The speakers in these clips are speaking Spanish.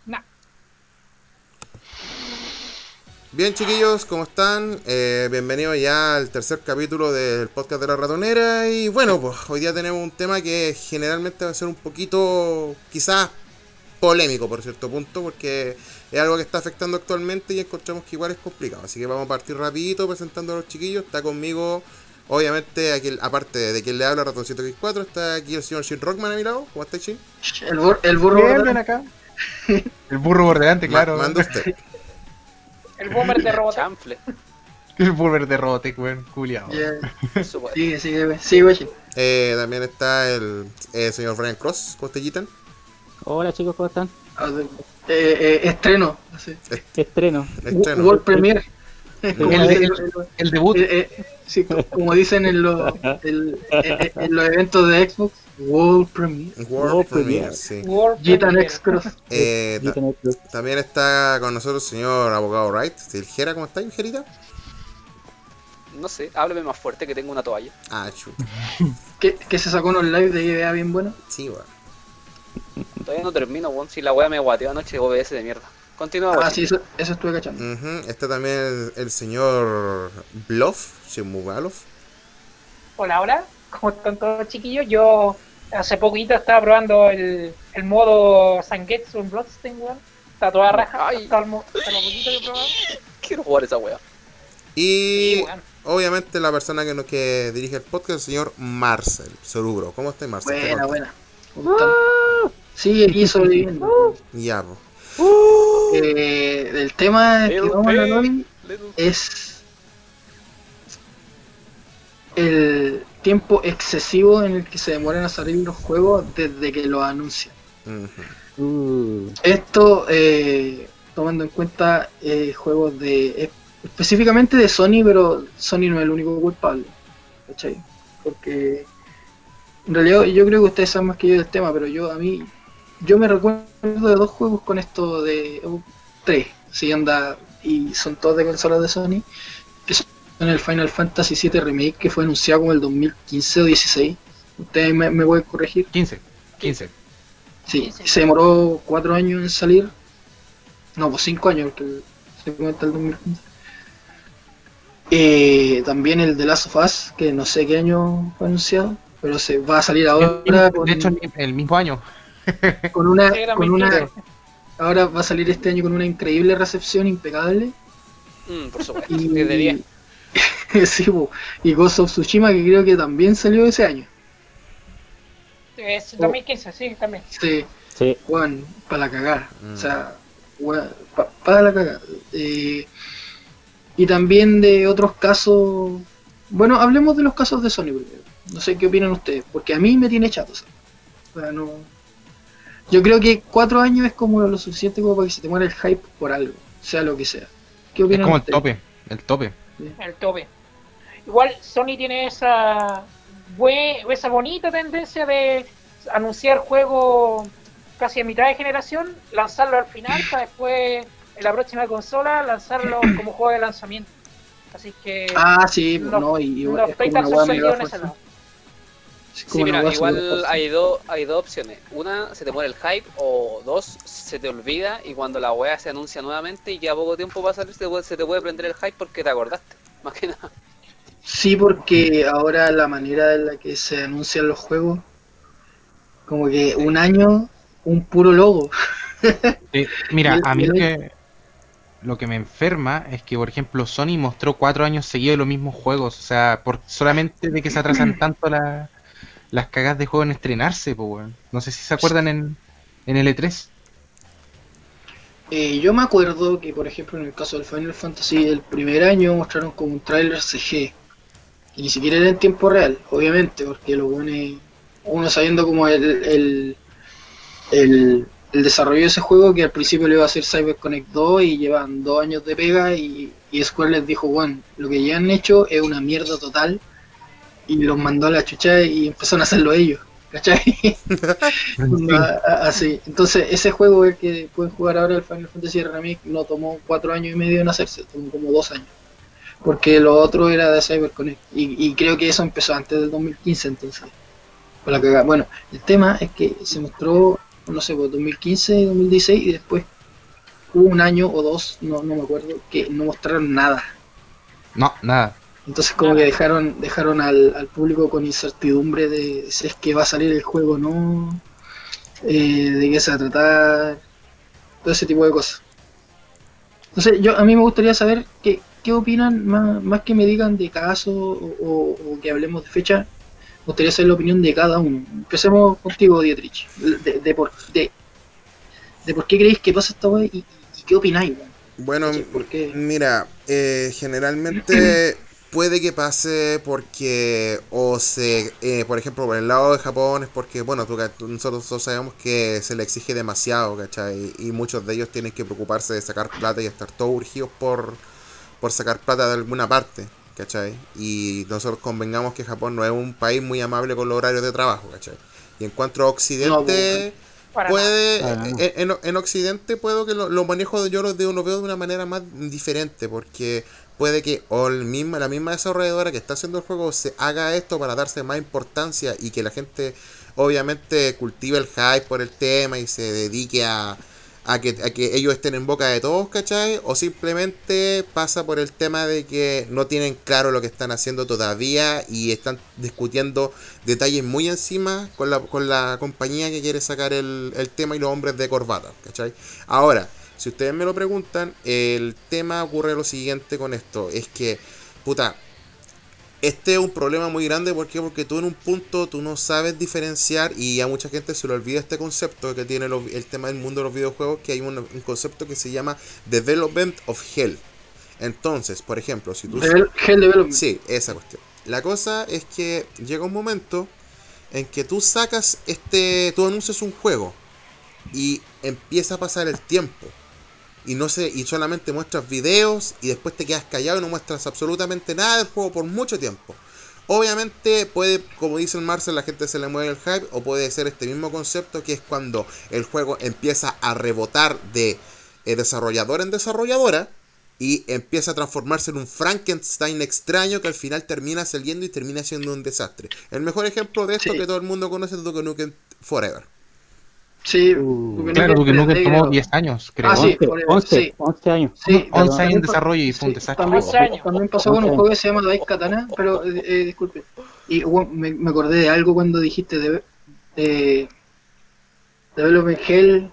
Nah. Bien, chiquillos, ¿cómo están? Bienvenidos ya al tercer capítulo del podcast de La Ratonera. Y bueno, pues hoy día tenemos un tema que generalmente va a ser un poquito, quizás, polémico por cierto punto, porque es algo que está afectando actualmente y encontramos que igual es complicado. Así que vamos a partir rapidito presentando a los chiquillos. Está conmigo, obviamente, aquí, aparte de quien le habla, Ratoncito X4, está aquí el señor Shin Rockman a mi lado. ¿Cómo está, Shin? El burro Bien, bordón. ven acá. El burro por delante, claro. Manda usted. El boomer de Robotech. Chanfle. El burro de Robotech, weón, culiao. Yeah. Supuesto. Sigue, güey. También está el señor Brian Cross, Costellitan. Hola chicos, ¿cómo están? Estreno. Así. Estreno. Estreno. World Premiere. El debut. Sí, como dicen en los eventos de Xbox, World Premiere. World Premiere, sí. World Gitan Premiere. X Cross. También está con nosotros el señor abogado Wright. Gera, ¿cómo está, Gerita? No sé, háblame más fuerte que tengo una toalla. Ah, chuta. Que se sacó unos lives de IBA bien buenos. Sí, bueno. Todavía no termino, weón. Si la wea me guateó anoche, OBS de mierda. Continúa, Ah, weón. sí, eso estuve cachando. Está también el señor Bluff, Shimugalov. Hola, hola. ¿Cómo están todos, chiquillos? Yo hace poquito estaba probando el modo Sangetsu en Bloodstained, weón. Está toda raja. Ay. Hasta lo poquito que he probado. Quiero jugar esa wea. Y Sí, weón. obviamente la persona que dirige el podcast, el señor Marcel Sorubro. ¿Cómo está, Marcel? ¿Qué Buena, cuenta? buena. ¿Cómo están? Sí, aquí sobreviviendo. Ya, pues. El tema que vamos a hablar hoy es el tiempo excesivo en el que se demoran a salir los juegos desde que los anuncian. Esto tomando en cuenta juegos de específicamente de Sony, pero Sony no es el único culpable, ¿cachai? Porque en realidad yo creo que ustedes saben más que yo del tema, pero yo me recuerdo de dos juegos con esto de tres, si anda, y son todos de consolas de Sony, que son el Final Fantasy VII Remake, que fue anunciado como el 2015 o 16. Ustedes me pueden corregir. 15. Sí, se demoró 4 años en salir. No, pues 5 años, porque se cuenta el 2015. También el de Last of Us, que no sé qué año fue anunciado, pero se va a salir ahora. De hecho, el mismo año. Con una, Sí, era con muy una, claro. ahora va a salir este año con una increíble recepción, impecable. Por supuesto. Y, 10 de 10. sí, po, y Ghost of Tsushima, que creo que también salió ese año. Es 2015, sí, también. Sí, Sí. Juan, para la cagada. O sea, para la cagada. Y también de otros casos. Bueno, hablemos de los casos de Sony primero. No sé qué opinan ustedes, porque a mí me tiene chato. O sea, no. Yo creo que 4 años es como lo suficiente como para que se te muera el hype por algo, sea lo que sea. ¿Qué Es opinan como el ustedes? tope. El tope. Igual Sony tiene esa bonita tendencia de anunciar juegos casi a mitad de generación, lanzarlo al final para después en la próxima consola lanzarlo como juego de lanzamiento. Así que Ah, sí, no, no, y no es estoy como tan una hueá sorprendido mega en ese fuerza. lado. Es como Sí, una mira, hueá súper igual fuerza. hay dos opciones. Una, se te muere el hype, o dos, se te olvida y cuando la wea se anuncia nuevamente y queda poco tiempo para salir, se te puede prender el hype porque te acordaste. Más que nada. Sí, porque ahora la manera en la que se anuncian los juegos, como que un año, un puro logo. Mira, Y el- a mí y el- lo que me enferma es que, por ejemplo, Sony mostró 4 años seguidos de los mismos juegos. O sea, solamente de que se atrasan tanto las cagas de juego en estrenarse, pues, weón. No sé si se acuerdan en el E3. Yo me acuerdo que, por ejemplo, en el caso del Final Fantasy, el primer año mostraron como un tráiler CG. Y ni siquiera era en tiempo real, obviamente, porque lo pone uno sabiendo como el desarrollo de ese juego, que al principio le iba a hacer CyberConnect 2 y llevan 2 años de pega y Square les dijo, bueno, lo que ya han hecho es una mierda total y los mandó a la chucha y empezaron a hacerlo ellos, ¿cachai? Así. Entonces ese juego, el que pueden jugar ahora, el Final Fantasy Remake, no tomó 4 años y medio en hacerse, tomó como 2 años. Porque lo otro era de CyberConnect y creo que eso empezó antes del 2015, entonces por la cagada. Bueno, el tema es que se mostró, no sé, pues 2015, 2016 y después hubo un año o dos, no me acuerdo, que no mostraron nada. No, nada. Entonces como que dejaron al público con incertidumbre de si es que va a salir el juego o no, de qué se va a tratar, todo ese tipo de cosas. Entonces a mí me gustaría saber qué opinan, más que me digan de caso o que hablemos de fecha. Me gustaría saber la opinión de cada uno. Empecemos contigo, Dietrich, de por qué creéis que pasa esta weá y qué opináis, weón. Bueno, ¿Por qué? mira, generalmente puede que pase porque, por ejemplo, por el lado de Japón es porque, bueno, nosotros todos sabemos que se le exige demasiado, ¿cachai? Y muchos de ellos tienen que preocuparse de sacar plata y estar todos urgidos por sacar plata de alguna parte, ¿cachai? Y nosotros convengamos que Japón no es un país muy amable con los horarios de trabajo, ¿cachai? Y en cuanto a Occidente... En Occidente puedo que lo manejo, yo lo veo de una manera más diferente, porque puede que la misma desarrolladora que está haciendo el juego se haga esto para darse más importancia y que la gente obviamente cultive el hype por el tema y se dedique a que ellos estén en boca de todos, ¿cachai? O simplemente pasa por el tema de que no tienen claro lo que están haciendo todavía y están discutiendo detalles muy encima con la compañía que quiere sacar el tema y los hombres de corbata, ¿cachai? Ahora, si ustedes me lo preguntan, el tema ocurre lo siguiente con esto, es que, puta, este es un problema muy grande. ¿Por qué? Porque tú en un punto tú no sabes diferenciar y a mucha gente se le olvida este concepto que tiene el tema del mundo de los videojuegos, que hay un concepto que se llama Development of Hell. Entonces, por ejemplo, si tú... Hell Development. Sí, esa cuestión. La cosa es que llega un momento en que tú tú anuncias un juego y empieza a pasar el tiempo. Y solamente muestras videos y después te quedas callado y no muestras absolutamente nada del juego por mucho tiempo. Obviamente puede, como dice el Marcel, la gente se le mueve el hype, o puede ser este mismo concepto que es cuando el juego empieza a rebotar de desarrolladora en desarrolladora y empieza a transformarse en un Frankenstein extraño que al final termina saliendo y termina siendo un desastre. El mejor ejemplo de esto que todo el mundo conoce es Duke Nukem Forever. Sí, claro, Duke Nukem tomó 10 años, creo. Sí, 11 años. Sí, 11 años en desarrollo y fue un desastre. También pasó con un juego que se llama Days Katana, pero disculpe. Y bueno, me acordé de algo cuando dijiste de Development Hell.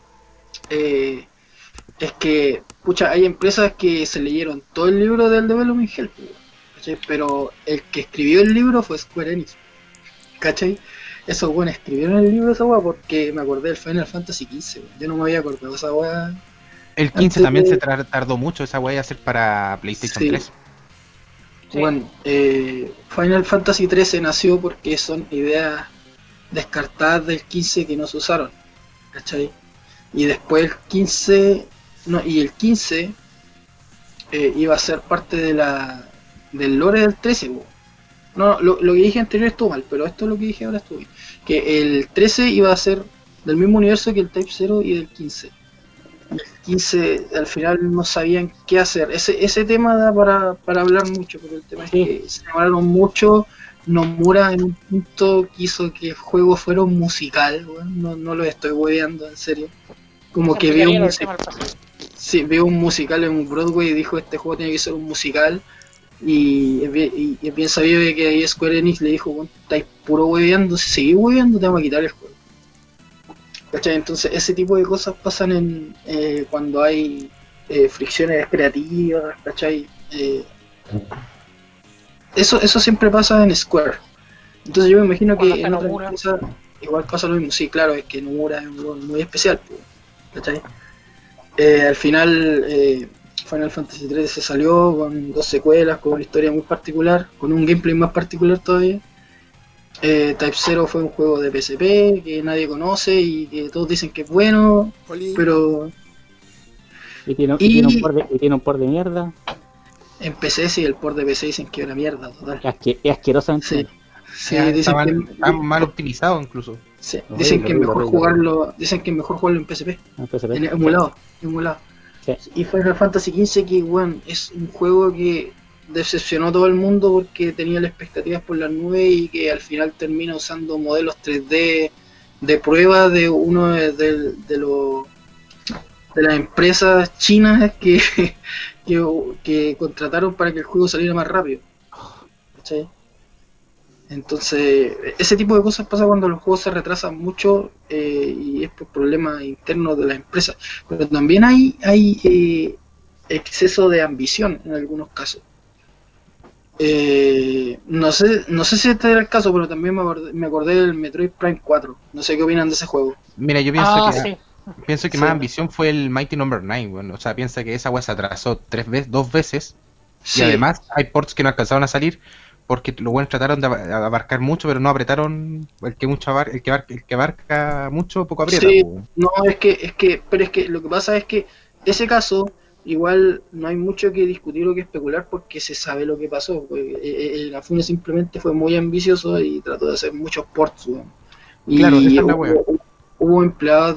Es que, pucha, hay empresas que se leyeron todo el libro del Development Hell, ¿cachai? Pero el que escribió el libro fue Square Enix, ¿cachai? Esos buenos escribieron el libro esa weá porque me acordé del Final Fantasy XV, yo no me había acordado de esa weá. El 15 también se tardó mucho esa weá a hacer para PlayStation 3. Sí. Bueno, Final Fantasy XIII nació porque son ideas descartadas del 15 que no se usaron, ¿cachai? Y después el 15, el 15 iba a ser parte del lore del 13, weá. No, lo que dije anterior estuvo mal, pero esto es lo que dije ahora estuvo bien. Que el 13 iba a ser del mismo universo que el Type 0 y del 15. El 15 al final no sabían qué hacer. Ese tema da para hablar mucho, pero el tema es que se demoraron mucho. Nomura en un punto quiso que el juego fuera un musical, bueno, no lo estoy hueveando, en serio. Como que vio un musical en un Broadway y dijo este juego tiene que ser un musical. Y es bien sabido que ahí Square Enix le dijo, bueno, estáis puro hueveando, si seguís hueveando te vamos a quitar el juego. ¿Cachai? Entonces ese tipo de cosas pasan cuando hay fricciones creativas, ¿cachai? Eso siempre pasa en Square. Entonces yo me imagino que en otra empresa igual pasa lo mismo. Sí, claro, es que Nomura es muy especial, ¿cachai? Al final Final Fantasy XIII se salió con 2 secuelas, con una historia muy particular, con un gameplay más particular todavía. Type 0 fue un juego de PSP que nadie conoce y que todos dicen que es bueno, pero... Y tiene un port de mierda. En PC sí, el port de PC dicen que es una mierda total. Es asquerosamente. Sí, dicen que está mal optimizado incluso. Sí, dicen que es mejor jugarlo en PSP, en emulado. Sí. Y Final Fantasy XV, que bueno, es un juego que decepcionó a todo el mundo porque tenía las expectativas por las nubes y que al final termina usando modelos 3D de prueba de uno de los de las empresas chinas que contrataron para que el juego saliera más rápido. ¿Cachai? Entonces, ese tipo de cosas pasa cuando los juegos se retrasan mucho y es por problemas internos de las empresas. Pero también hay exceso de ambición en algunos casos. No sé si este era el caso, pero también me acordé del Metroid Prime 4. No sé qué opinan de ese juego. Mira, yo Sí. pienso que Sí. más ambición fue el Mighty Number 9, bueno, o sea, piensa que esa weá se atrasó dos veces, Sí, y además hay ports que no alcanzaron a salir porque los buenos trataron de abarcar mucho, pero no apretaron el que mucho el que abarca mucho, poco aprieta. sí, Po. no, pero es que lo que pasa es que ese caso, igual no hay mucho que discutir o que especular porque se sabe lo que pasó. Inafune simplemente fue muy ambicioso y trató de hacer muchos ports, weón. Claro, esa Y es la wea. hubo empleados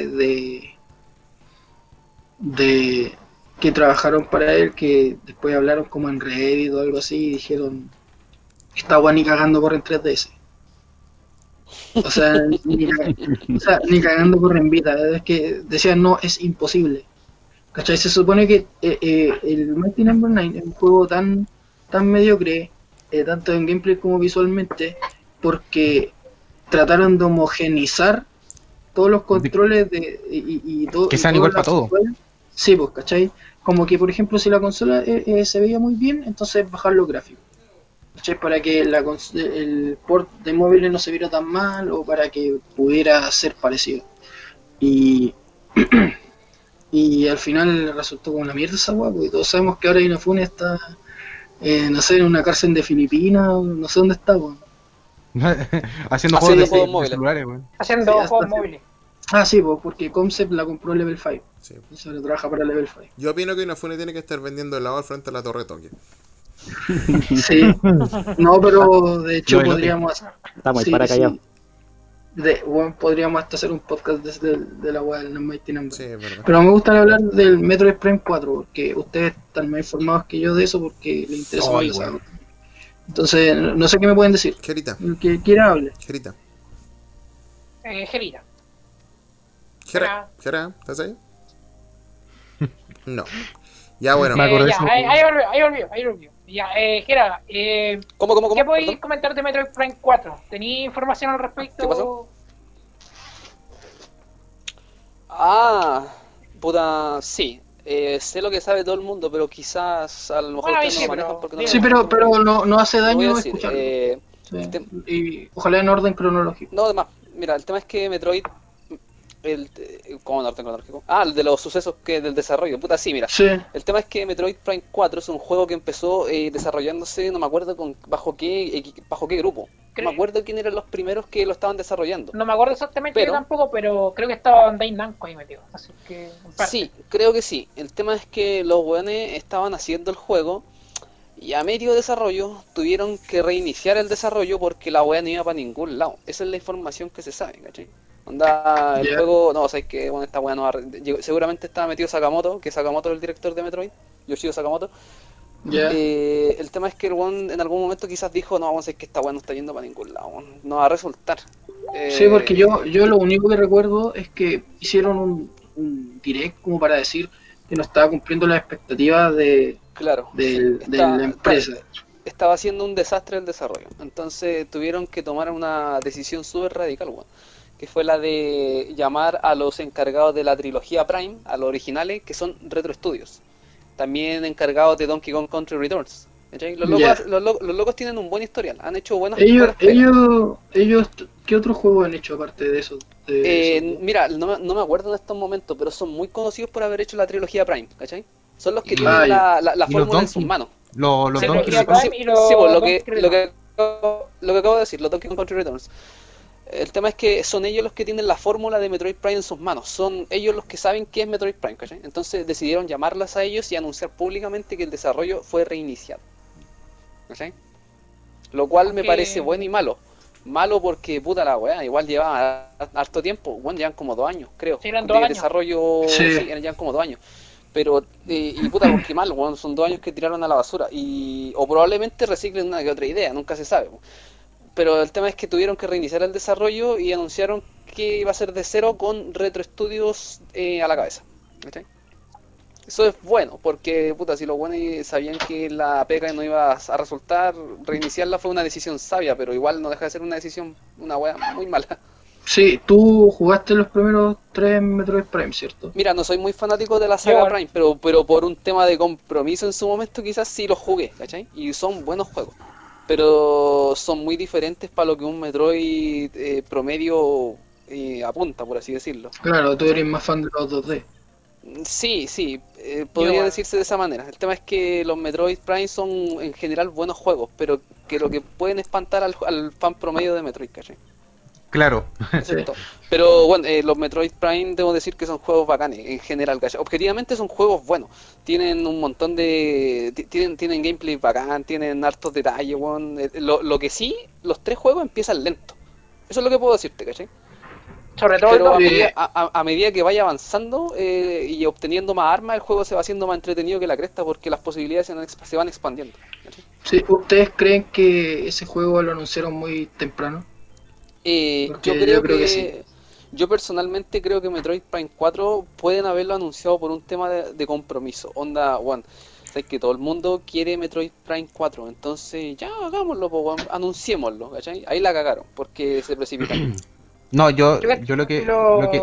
que trabajaron para él que después hablaron como en Reddit o algo así y dijeron, esta weá ni cagando corre en 3DS. O sea, ni cagando corre en Vita. Es que decían, no, es imposible. ¿Cachai? Se supone que el Mighty Number 9 es un juego tan mediocre, tanto en gameplay como visualmente, porque trataron de homogenizar todos los controles y todo. Que sean y igual todas para las todo. consolas. Sí, pues, ¿cachai? Como que, por ejemplo, si la consola se veía muy bien, entonces bajar los gráficos. ¿Cachai? Para que el port de móviles no se viera tan mal o para que pudiera ser parecido. Y y al final resultó como una mierda esa weá, porque todos sabemos que ahora Inafune está, no sé, en una cárcel de Filipinas, no sé dónde está, weón. Haciendo Haciendo juegos de juegos móviles. celulares, weón. Haciendo Sí, hasta juegos hace- móviles. Ah, sí, pues, porque Concept la compró Level 5, Sí. entonces ahora trabaja para Level 5. Yo opino que Inafune tiene que estar vendiendo helado al frente de la Torre de Tokio. Sí, no, pero de hecho Lo del podríamos, Estamos ahí sí, para sí, callados. bueno, podríamos hasta hacer un podcast desde de la weá del Mighty Number. Sí, es verdad. Pero me gusta hablar del Metroid Prime 4, porque ustedes están más informados que yo de eso, porque les interesa más Ay, la saga. weón. Entonces, no sé qué me pueden decir. Gerita, El que quiera hable. Gerita. Gerita. Gera, ¿estás ahí? No. Ya bueno, Me acordé de Ya, eso. ahí volvió. Ya, Gera, ¿Cómo? ¿qué podéis Perdón. comentar de Metroid Prime 4? ¿Tenéis información al respecto? ¿Qué pasó? Ah, puta, sí. Sé lo que sabe todo el mundo, pero quizás a lo mejor Bueno, ahí ustedes no sí, lo manejan pero porque no Sí, lo pero no hace Lo voy a daño decir. escucharlo. Sí. el tem- Y ojalá en orden cronológico. No, además, mira, el tema es que Metroid. ¿Cómo no orden cronológico? Ah, el de los sucesos del desarrollo. Puta, sí, mira. Sí, El tema es que Metroid Prime 4 es un juego que empezó desarrollándose, no me acuerdo bajo qué grupo. No me acuerdo quién eran los primeros que lo estaban desarrollando. No me acuerdo exactamente Pero- yo tampoco, pero creo que estaba Bandai Namco ahí metido. Así que, en parte. Sí, creo que sí. El tema es que los weones estaban haciendo el juego y a medio desarrollo tuvieron que reiniciar el desarrollo porque la wea no iba para ningún lado. Esa es la información que se sabe, ¿cachai? Onda, el Ya. juego, no, o sea, es que bueno, esta wea no va seguramente estaba metido Sakamoto, que Sakamoto es el director de Metroid, Yoshio Sakamoto. ya. El tema es que el weón en algún momento quizás dijo, no, vamos a ver que esta wea no está yendo para ningún lado, weón. No va a resultar. Sí, porque yo lo único que recuerdo es que hicieron un direct como para decir que no estaba cumpliendo las expectativas Claro, de está- la empresa. estaba haciendo un desastre el desarrollo. Entonces tuvieron que tomar una decisión súper radical, weón, que fue la de llamar a los encargados de la trilogía Prime, a los originales, que son Retro Studios. También encargados de Donkey Kong Country Returns. ¿Cachai? Los locos, Ya. los locos tienen un buen historial, han hecho buenas pegas. Ellos, ¿qué otros juegos han hecho aparte de eso? Mira, no me acuerdo en estos momentos, pero son muy conocidos por haber hecho la trilogía Prime, ¿cachai? Son los que Y- tienen Ah, ya. la Y los fórmula en sus Donkey. manos. Los Sí, Donkey los Kong. Prime y los Sí, pues, Donkey lo que acabo de decir, los Donkey Kong Country Returns. El tema es que son ellos los que tienen la fórmula de Metroid Prime en sus manos. Son ellos los que saben qué es Metroid Prime, ¿cachai? Entonces decidieron llamarlas a ellos y anunciar públicamente que el desarrollo fue reiniciado. ¿Cachai? Lo cual me Ok. parece bueno y malo. Malo porque, puta la weá, igual llevaba harto tiempo. Bueno, llevan como 2 años, creo. Sí, eran de 2 años. desarrollo. Sí. Sí, llevan como 2 años. Pero, y puta, porque mal, weón, son 2 años que tiraron a la basura. O probablemente reciclen una que otra idea, nunca se sabe. Pero el tema es que tuvieron que reiniciar el desarrollo y anunciaron que iba a ser de cero con Retro Studios a la cabeza. ¿Cachai? Eso es bueno, porque puta, si los buenos sabían que la pega no iba a resultar, reiniciarla fue una decisión sabia, pero igual no deja de ser una decisión, una wea muy mala. Sí, tú jugaste los primeros 3 Metroid Prime, ¿cierto? Mira, no soy muy fanático de la saga Yo- Prime, pero por un tema de compromiso en su momento quizás sí los jugué, ¿cachai? Y son buenos juegos, pero son muy diferentes para lo que un Metroid promedio apunta, por así decirlo. Claro, tú eres más fan de los 2D. Sí, sí, podría Igual. decirse de esa manera. El tema es que los Metroid Prime son en general buenos juegos, pero que lo que pueden espantar al fan promedio de Metroid, ¿cachai? Claro. Eso es todo. Pero bueno, los Metroid Prime debo decir que son juegos bacanes en general, ¿cachai? Objetivamente son juegos buenos. Tienen un montón de... tienen gameplay bacán, tienen hartos detalles, weón. Lo que sí, los 3 juegos empiezan lento. Eso es lo que puedo decirte, ¿cachai? Sobre todo Pero el a medida que vaya avanzando y obteniendo más armas, el juego se va haciendo más entretenido que la cresta porque las posibilidades se van expandiendo, ¿cachai? Sí, ¿ustedes creen que ese juego lo anunciaron muy temprano? Porque Yo yo creo que sí. yo personalmente creo que Metroid Prime 4 pueden haberlo anunciado por un tema de compromiso. Onda, one, sabes que todo el mundo quiere Metroid Prime 4, entonces ya hagámoslo, po, weón, anunciémoslo, ¿cachai? Ahí la cagaron, porque se precipitan. No, yo Yo lo que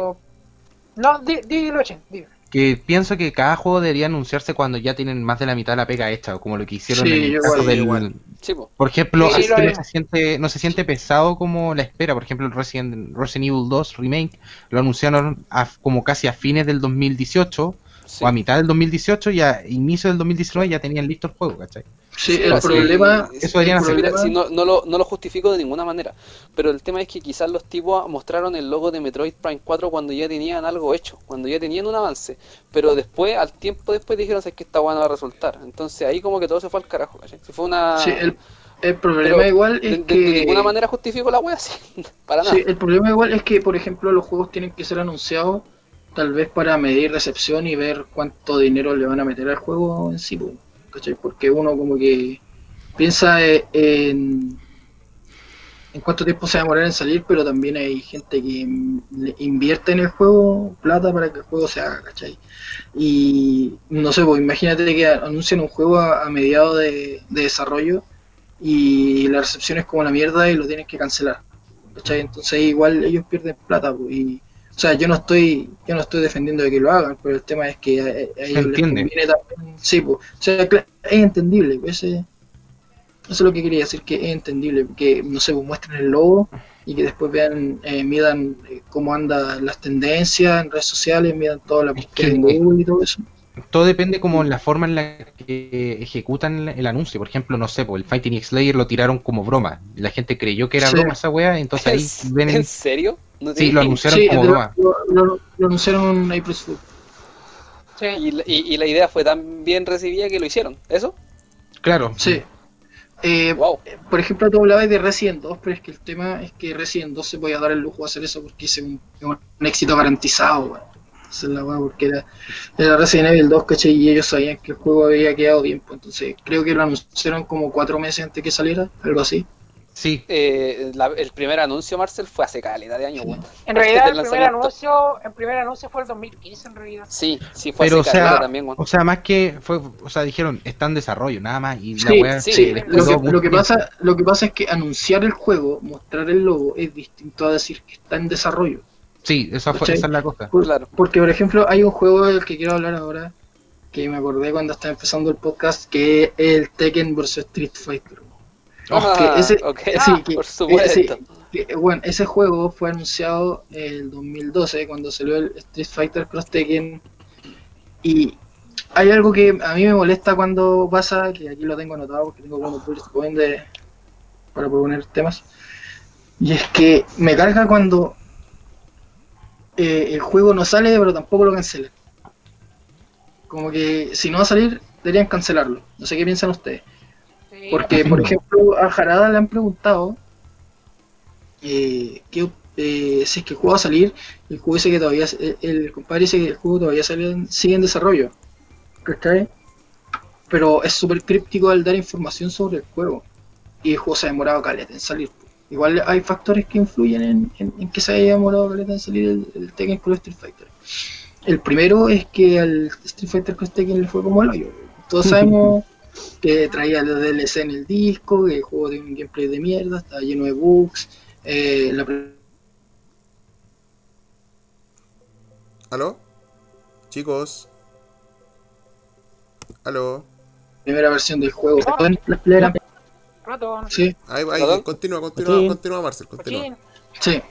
No, dilo, Chen, dilo. que pienso que cada juego debería anunciarse cuando ya tienen más de la mitad de la pega hecha, o como lo que hicieron Sí, en el yo caso igual, del... igual. Sí, po. Por ejemplo, Sí, así lo que es. no se siente pesado como la espera. Por ejemplo, el Resident Evil 2 Remake lo anunciaron como casi a fines del 2018, Sí. o a mitad del 2018, y a inicio del 2019 ya tenían listo el juego, ¿cachai? Sí, Sí, el así- problema... eso deberían el hacer. Mira, problema- si no lo justifico de ninguna manera, pero el tema es que quizás los tipos mostraron el logo de Metroid Prime 4 cuando ya tenían algo hecho, cuando ya tenían un avance, pero después, al tiempo después dijeron, es que esta bueno va a resultar, entonces ahí como que todo se fue al carajo, ¿cachai? Si fue una... Sí, el problema Pero igual es de ninguna que... manera justifico la wea, sí, para nada. Sí, el problema igual es que, por ejemplo, los juegos tienen que ser anunciados tal vez para medir recepción y ver cuánto dinero le van a meter al juego en sí, po, ¿cachai? Porque uno como que piensa en cuánto tiempo se va a demorar en salir, pero también hay gente que le invierte en el juego plata para que el juego se haga, ¿cachai? Y no sé, pues imagínate que anuncian un juego a mediados de desarrollo y la recepción es como la mierda y lo tienes que cancelar, ¿cachai? Entonces igual ellos pierden plata, pues, y, o sea, yo no estoy defendiendo de que lo hagan, pero el tema es que a ellos les entiende. conviene también, sí, pues, o sea, es entendible, pues, eso es lo que quería decir, que es entendible, que no sé, pues muestren el logo y que después vean, midan cómo andan las tendencias en redes sociales, midan toda la búsqueda en Google y todo eso. Todo depende como en la forma en la que ejecutan el anuncio. Por ejemplo, no sé, pues el Fighting X Slayer lo tiraron como broma. La gente creyó que era Sí. broma esa wea, entonces ahí ven ¿En serio? No sí, tenía- lo anunciaron Sí, como broma. lo anunciaron en April Fool. Sí. y la idea fue tan bien recibida que lo hicieron, ¿eso? Claro. Sí. Wow. Por ejemplo, tú hablabas de Resident 2, pero es que el tema es que Resident 2 se podía dar el lujo de hacer eso porque es un éxito garantizado, weón. Esa es la weá, porque era Resident Evil 2, ¿cachai? Y ellos sabían que el juego había quedado bien, pues entonces creo que lo anunciaron como 4 meses antes que saliera, algo así. Sí. El primer anuncio, Marcel, fue hace calidad de años, weón. En realidad, Antes del el primer anuncio fue el 2015, en realidad. Sí, fue Pero, o hace calidad sea, también, weón. o sea, más que fue, o sea, dijeron, está en desarrollo, nada más, y la Sí, wea sí, sí, después lo que pasa es que anunciar el juego, mostrar el logo, es distinto a decir que está en desarrollo. Sí, esa ¿Cachai? es la cosa. Claro. Porque, por ejemplo, hay un juego del que quiero hablar ahora, que me acordé cuando estaba empezando el podcast, que es el Tekken vs Street Fighter. Que ese- ok, sí, que- por supuesto. bueno, ese juego fue anunciado el 2012 cuando salió el Street Fighter Cross Tekken, y hay algo que a mí me molesta cuando pasa, que aquí lo tengo anotado porque tengo como bullet point para proponer temas, y es que me carga cuando el juego no sale pero tampoco lo cancelan. Como que si no va a salir deberían cancelarlo. No sé qué piensan ustedes. Sí. Porque, por ejemplo, a Jarada le han preguntado si es que el juego va a salir. El juego dice que todavía, el compadre dice que el juego todavía sigue en desarrollo. ¿Cachai? Pero es súper críptico al dar información sobre el juego. Y el juego se ha demorado caleta en salir. Igual hay factores que influyen en que se haya demorado caleta en salir el Tekken Cross Street Fighter. El primero es que al Street Fighter Cross Tekken le fue como el hoyo. Todos sabemos que traía los DLC en el disco, que el juego tiene un gameplay de mierda, estaba lleno de bugs. La ¿Aló? Chicos. ¿Aló? primera versión del juego, las peleas eran- Ratón. Sí, Ahí, ¿Perdón? continúa, Marcel, continúa. Cochín. sí.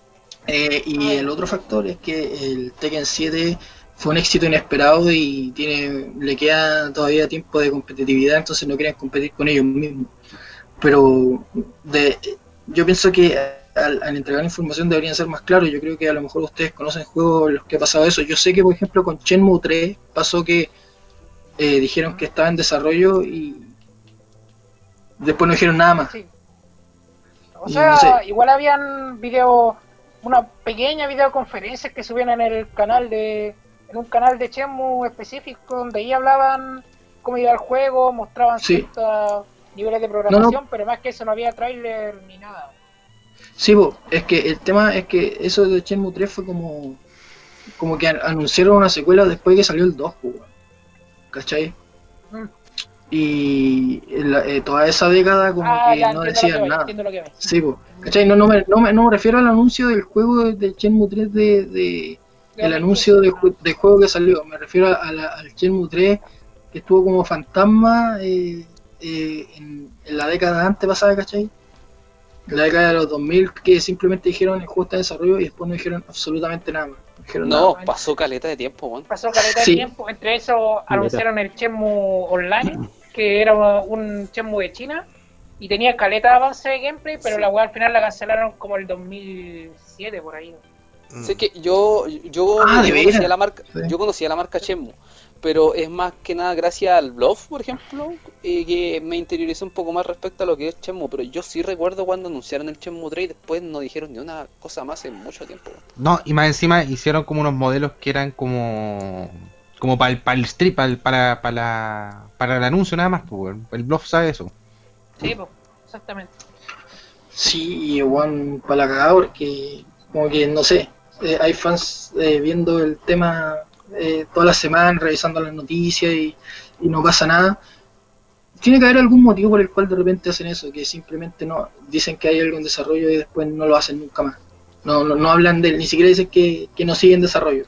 Y el otro factor es que el Tekken 7 fue un éxito inesperado y le queda todavía tiempo de competitividad, entonces no quieren competir con ellos mismos. Pero yo pienso que al entregar información deberían ser más claros. Yo creo que a lo mejor ustedes conocen juegos en los que ha pasado eso. Yo sé que, por ejemplo, con Shenmue 3 pasó que dijeron que estaba en desarrollo y después no dijeron nada más. Sí. O Y sea, no sé. igual habían una pequeña videoconferencia que subían en un canal de Shenmue específico, donde ahí hablaban cómo iba el juego, mostraban Sí. ciertos niveles de programación, pero más que eso no había tráiler ni nada. Sí, es que el tema es que eso de Shenmue 3 fue como que anunciaron una secuela después de que salió el 2, po, weón. ¿Cachai? Mm. Y toda esa década como que ya no entiendo lo que decían vais, nada. entiendo lo que vais. Sí, po. ¿Cachai? No me refiero al anuncio del juego de Shenmue 3 el anuncio de juego que salió. Me refiero al Shenmue 3 que estuvo como fantasma en la década antes pasada, ¿cachai? En la década de los 2000, que simplemente dijeron el juego está en desarrollo y después no dijeron absolutamente nada más. No dijeron No, nada. pasó caleta de tiempo, weón. Pasó caleta de Sí. tiempo, entre eso anunciaron el Shenmue Online, que era un Shenmue de China, y tenía caleta de avance de gameplay, pero la weá al final la cancelaron como el 2007 por ahí. Sé que yo ¿de conocía veras? la marca, Sí. yo conocía la marca Shenmue, pero es más que nada gracias al Bluff, por ejemplo, que me interioricé un poco más respecto a lo que es Shenmue, pero yo sí recuerdo cuando anunciaron el Shenmue 3 y después no dijeron ni una cosa más en mucho tiempo. No, y más encima hicieron como unos modelos que eran como para el street, para el anuncio nada más, pues, weón. El Bluff sabe eso. Sí, pues, exactamente. Sí, y Juan para la cagada porque como que no sé, hay fans viendo el tema toda la semana, revisando las noticias y no pasa nada. Tiene que haber algún motivo por el cual de repente hacen eso, que simplemente no dicen que hay algo en desarrollo y después no lo hacen nunca más. No hablan de él, ni siquiera dicen que no sigue en desarrollo.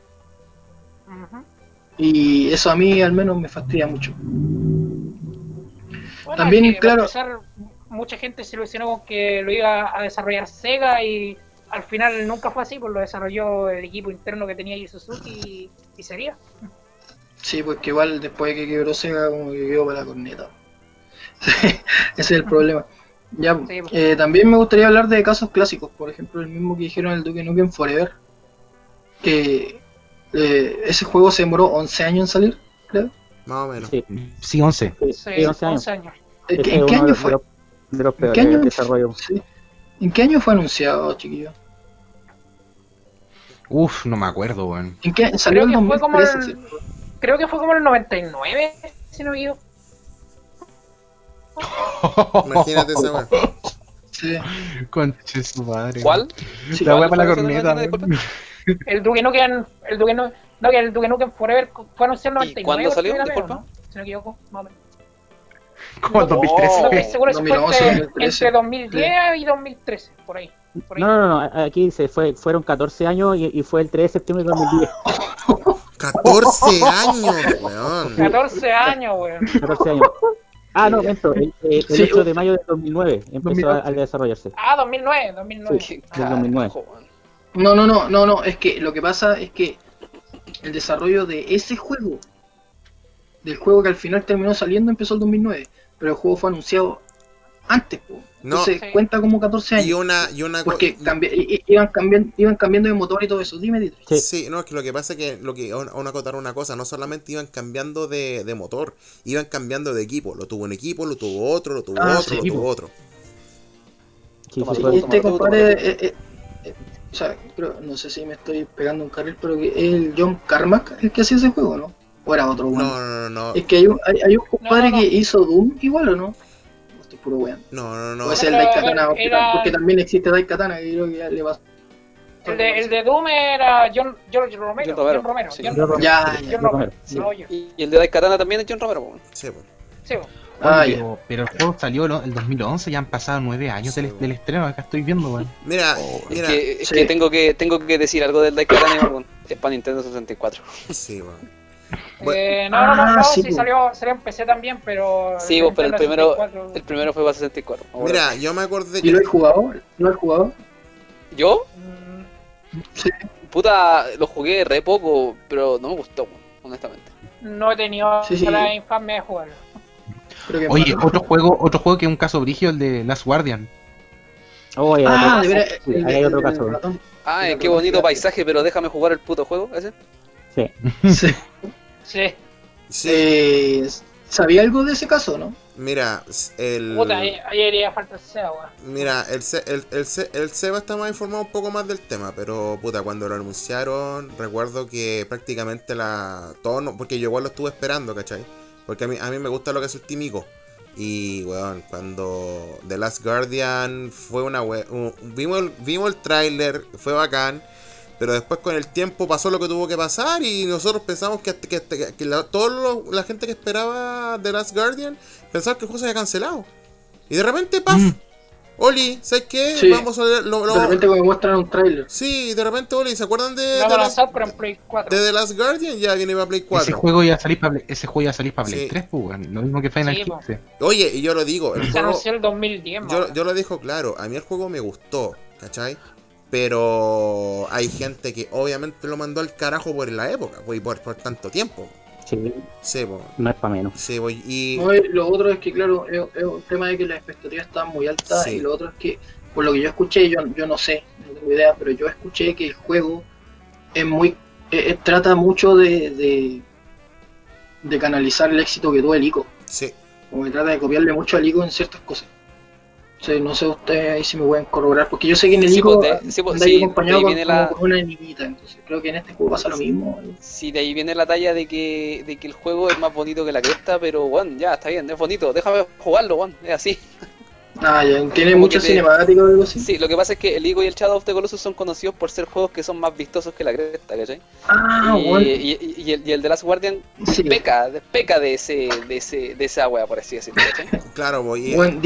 Ujú. Y eso a mí al menos me fastidia mucho. Bueno, También, es que, claro. para empezar, mucha gente se ilusionó con que lo iba a desarrollar Sega y al final nunca fue así, pues lo desarrolló el equipo interno que tenía Yu Suzuki y sería. Sí, pues que igual después de que quebró Sega como que quedó para la corneta. Ese es el problema. Ya, Sí, pues. también me gustaría hablar de casos clásicos, por ejemplo el mismo que dijeron el Duke Nukem Forever, que ese juego se demoró 11 años en salir, creo. Más o menos. Sí, Sí, 11. sí, Sí, 11 años. 11 años. ¿En Ese es qué uno año fue? de los ¿En peores qué año? desarrollos. Sí. ¿En qué año fue anunciado, chiquillo? Uf, no me acuerdo, weón. ¿En qué salió Creo en que fue como 2013? el- ¿cierto? Creo que fue como el 99, si no me equivoco. Imagínate esa weá. Sí. Conche su madre. ¿Cuál? Sí, La ¿Cuál weá para la fue esa corneta, disculpa? weón. El Duke Nukem, el Duke Nukem Forever fue anunciado en el ¿Y 99. cuándo salió? por primera vez, Disculpa. ¿no? Si no me equivoco, más o menos. Como el No, 2013. No estoy seguro si fue 2011, entre 2013. 2010 y 2013, por ahí. Por ahí. No, aquí dice, fueron 14 años y fue el 3 de septiembre de 2010. 14 años, weón. 14 años, weón. 14 años. Ah, no, miento, el Sí, 8 de mayo de 2009 empezó 2011. a desarrollarse. Ah, 2009, 2009. Qué del 2009. carajo, weón. No, es que lo que pasa es que el desarrollo de ese juego, del juego que al final terminó saliendo, empezó el 2009, pero el juego fue anunciado antes, po. No. Entonces Sí. cuenta como 14 años. Y una Porque iban cambiando de motor y todo eso. Dime, Dietrich. Sí. Sí, no, es que lo que pasa es que aún acotar una cosa, no solamente iban cambiando de motor, iban cambiando de equipo. Lo tuvo un equipo, lo tuvo otro, lo tuvo Ah, otro, sí, lo tuvo otro. Sí, Toma, sí, toma, fue- Este toma, compadre, toma. o sea, no sé si me estoy pegando un carril, pero que es el John Carmack el que hacía ese juego, ¿no? O era otro, No, weón. no, no, no. Es que hay un compadre No. que hizo Doom igual, ¿o no? No estoy puro weón. No, no, no. Puede no. ser el Pero, Daikatana, era- porque también existe Daikatana, que creo que ya le va. El de Doom era George Romero. John Romero, John Romero. sí. John Ya, Romero. ya. John Romero. No, yo. Y el de Daikatana también es John Romero, po. Sí, pues. Sí, po. Oye, ya. pero el juego salió el 2011, ya han pasado 9 años Sí, del estreno, acá estoy viendo, weón. Mira, Es mira. que, es Sí. que tengo que decir algo del Daikatana, weón. Es para Nintendo 64. Sí, weón. Sí, sí, po. salió en PC también, pero... Sí, vos, pero el Nintendo primero 64, el primero fue para 64. me acuerdo. Mira, yo me acordé ¿Y lo que. he jugado? ¿Lo he jugado? Yo, Sí. puta, lo jugué re poco, pero no me gustó, weón, honestamente. no he tenido Sí, sí. la infamia de jugarlo. Creo que Oye, malo. otro juego que es un caso brigio, el de Last Guardian. Oh, hay Ah, otro de caso. veras. Sí, ahí hay otro caso. ratón. Ah, Sí, qué lo bonito conozco. paisaje, pero déjame jugar el puto juego ese. Sí. Sí. Sí. Sí, ¿Sabía algo de ese caso, no? mira, el. Puta, ahí haría falta el SEA, weón. Mira, el Seba está más informado un poco más del tema, pero puta, cuando lo anunciaron, recuerdo que prácticamente todo porque yo igual lo estuve esperando, ¿cachai? Porque a mí me gusta lo que es el Tímico. Y, weón, cuando The Last Guardian fue vimos el tráiler, fue bacán. Pero después con el tiempo pasó lo que tuvo que pasar y nosotros pensamos que toda la gente que esperaba The Last Guardian pensaba que el juego se había cancelado. Y de repente, ¡paf! Oli, ¿sabes qué? Sí. Vamos a ver... De repente me muestran un tráiler. Sí, de repente, Oli, ¿se acuerdan Lo van a lanzar, pero en Play 4. de The Last Guardian? Ya viene para Play 4. Ese juego iba a salir para Play Sí. 3, pues, weón. Lo mismo que Final Sí, po. 15. Oye, y yo lo digo, el Se juego... anunció el 2010, man. Yo lo digo claro, a mí el juego me gustó, ¿cachai? Pero hay gente que obviamente lo mandó al carajo por la época, pues, y por tanto tiempo. Sí, Sí, pues. no es para menos. Sí, pues, y... No, lo otro es que, claro, es un tema de que las expectativas estaban muy altas. Sí. Y lo otro es que, por lo que yo escuché, yo no sé, no tengo idea, pero yo escuché que el juego es muy trata mucho de canalizar el éxito que tuvo el ICO. Sí. Como que trata de copiarle mucho al ICO en ciertas cosas. O sea, no sé ustedes ahí si me pueden corroborar, porque yo sé que en el Sí, ICO pues, sí, pues, anda ahí sí, acompañado de ahí con, viene como la- con una niñita, entonces creo que en este juego pasa lo mismo. Sí, de ahí viene la talla de que el juego es más bonito que la cresta, pero bueno, ya está bien, es bonito, déjame jugarlo, bueno, es así. Ah, ya, tiene Como mucho que te- cinemático o algo así. Sí, lo que pasa es que el Ico y el Shadow of the Colossus son conocidos por ser juegos que son más vistosos que la cresta, ¿cachai? Ah, y, bueno. y el The Last Guardian Sí. peca de esa wea, por así decirlo, ¿cachai? Claro, pues, y, Bueno,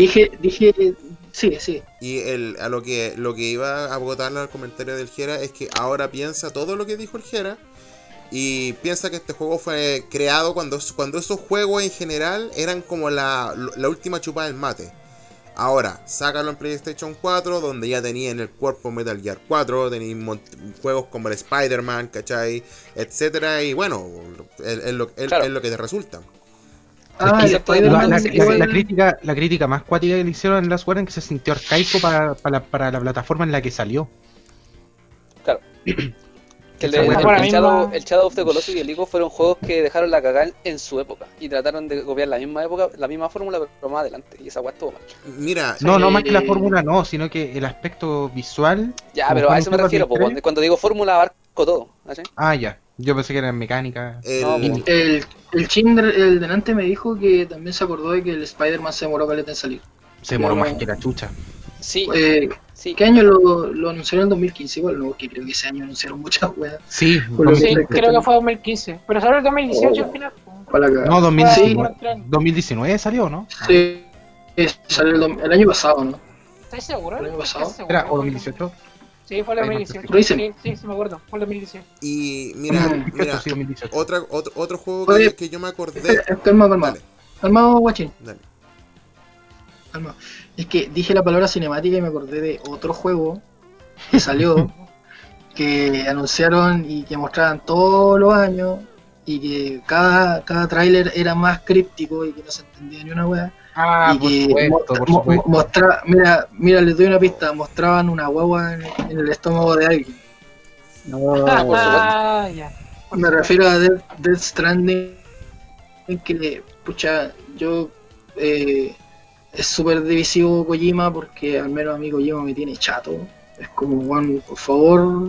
sí. y a lo que iba a agotarle al comentario del Jera es que ahora piensa todo lo que dijo el Jera y piensa que este juego fue creado cuando esos juegos en general eran como la última chupada del mate. Ahora, sácalo en PlayStation 4, donde ya tenían el cuerpo Metal Gear 4, tenían juegos como el Spider-Man, ¿cachai? Etcétera, y bueno, es lo que te resulta. Ah, Es el que Spider-Man igual- la crítica más cuática que le hicieron en Last Guardian que se sintió arcaico para la plataforma en la que salió. Claro. Que Esa wea- el Shadow of the Colossus y el Ico fueron juegos que dejaron la cagada en su época y trataron de copiar la misma fórmula, pero más adelante, y esa wea estuvo mal. Mira, No más que la fórmula no, sino que el aspecto visual. Ya, como pero fue a eso me anunciado refiero, por po, Play 3. cuando digo fórmula abarco todo, ¿cachai? Ah, ya. Yo pensé que era en mecánica. No, el, El Chindr, el delante me dijo que también se acordó de que el Spider-Man se demoró caleta en salir. Se demoró pero- más que la chucha. Sí, sí. ¿Qué año lo anunciaron? En 2015 igual, no, que creo que ese año anunciaron muchas weas. Sí, Por lo Sí, 2015. creo que fue 2015. Pero salió el 2018 al final. Para la cagada. No, 2019. Sí. 2019 salió, ¿no? Sí, salió el año pasado, ¿no? ¿Estás seguro? ¿El año pasado? ¿Estás seguro? Era o 2018. Sí, fue el 2018. Lo dicen. Sí, me acuerdo. Fue el 2018. y mira, Cierto, sí, 2018. otro juego Oye, que yo me acordé. Calmado. Dale, Calmado, guachín. dale. Calmado. Es que dije la palabra cinemática y me acordé de otro juego que salió, que anunciaron y que mostraban todos los años y que cada tráiler era más críptico y que no se entendía ni una wea. Ah, y que por supuesto. mira, les doy una pista, mostraban una guagua en el estómago de alguien. No, Ah, ya. Me refiero a Death Stranding, en que, pucha, yo es súper divisivo Kojima porque al menos a mí Kojima me tiene chato. Es como, Juan, por favor,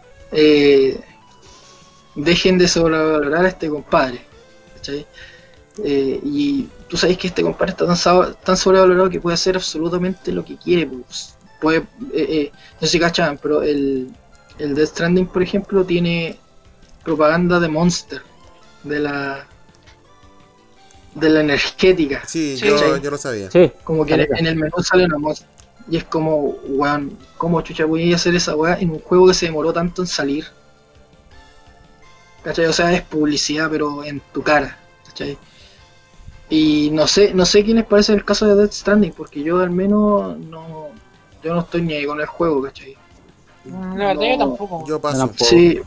dejen de sobrevalorar a este compadre, ¿cachai? Y tú sabes que este compadre está tan sobrevalorado que puede hacer absolutamente lo que quiere. Pues. Puede, no sé si cachan, pero el el Death Stranding, por ejemplo, tiene propaganda de Monster, de la energética. Sí, Sí. yo lo sabía. Sí, Como que caleta. en el menú sale una Monster. Y es como, weón, ¿cómo chucha voy a hacer esa weá en un juego que se demoró tanto en salir? ¿Cachai? O sea, es publicidad, pero en tu cara, ¿cachai? Y no sé qué les parece el caso de Death Stranding, porque yo al menos yo no estoy ni ahí con el juego, ¿cachai? La verdad yo tampoco. Yo paso. tampoco. Sí,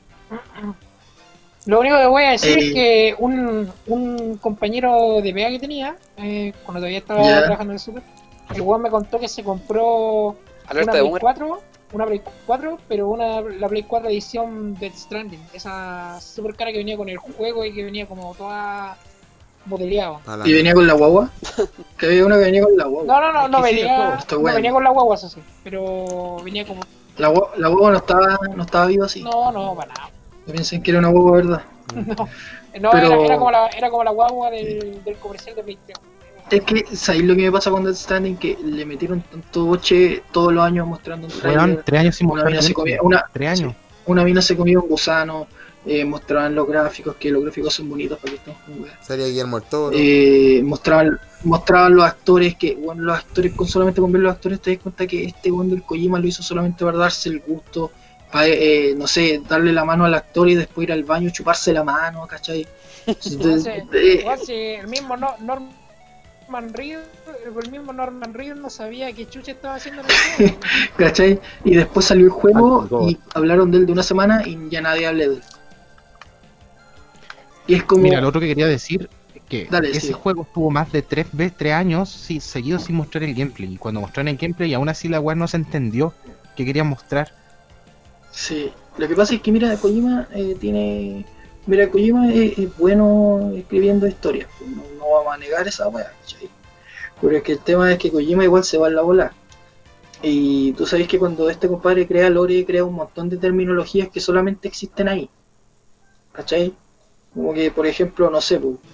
Lo único que voy a decir Eh. es que un compañero de pega que tenía, cuando todavía estaba Ya. trabajando en el super, el weón me contó que se compró Alerta una de Play boomer. 4, una Play 4, pero la Play 4 edición Death Stranding, esa super cara que venía con el juego y que venía como toda modeleado. A y venía con la guagua. Que había una que venía con la guagua. No Es que sí, el venía, juego está no bueno. venía con la guagua, eso sí, pero venía como, La guagua no estaba viva así. no, para nada. Yo pensé que era una guagua, ¿verdad? No, Pero- era como la guagua del comercial de Play 3. Es que, ¿sabéis lo que me pasa con Death Stranding? Que le metieron tanto boche todos los años mostrando un Weón, trailer. 3 años sin Una mostrar mina se gameplay. comía, 3 años. una mina se comía un gusano, mostraban los gráficos, que los gráficos son bonitos para que estemos con weas. Sería Guillermo el Toro. Mostraban los actores, que bueno, los actores, solamente con ver los actores te das cuenta que este weón del Kojima lo hizo solamente para darse el gusto, para, no sé, darle la mano al actor y después ir al baño, chuparse la mano, ¿cachai? Igual si el mismo Norman Reedus no sabía qué chucha estaba haciendo en el juego. ¿Cachai? Y después salió el juego Algo. y hablaron de él de una semana y ya nadie habla de él. Y es como... Mira, lo otro que quería decir es que Dale, ese sí. juego estuvo más de 3 años seguidos sin mostrar el gameplay. Y cuando mostraron el gameplay, aún así la weá no se entendió que querían mostrar. Sí, lo que pasa es que mira, Kojima tiene... Mira, Kojima es bueno escribiendo historias, pues, no vamos a negar esa weá, ¿cachai? Pero es que el tema es que Kojima igual se va en la bola. Y tú sabes que cuando este compadre crea lore, crea un montón de terminologías que solamente existen ahí. ¿Cachai? Como que, por ejemplo, no sé, pues,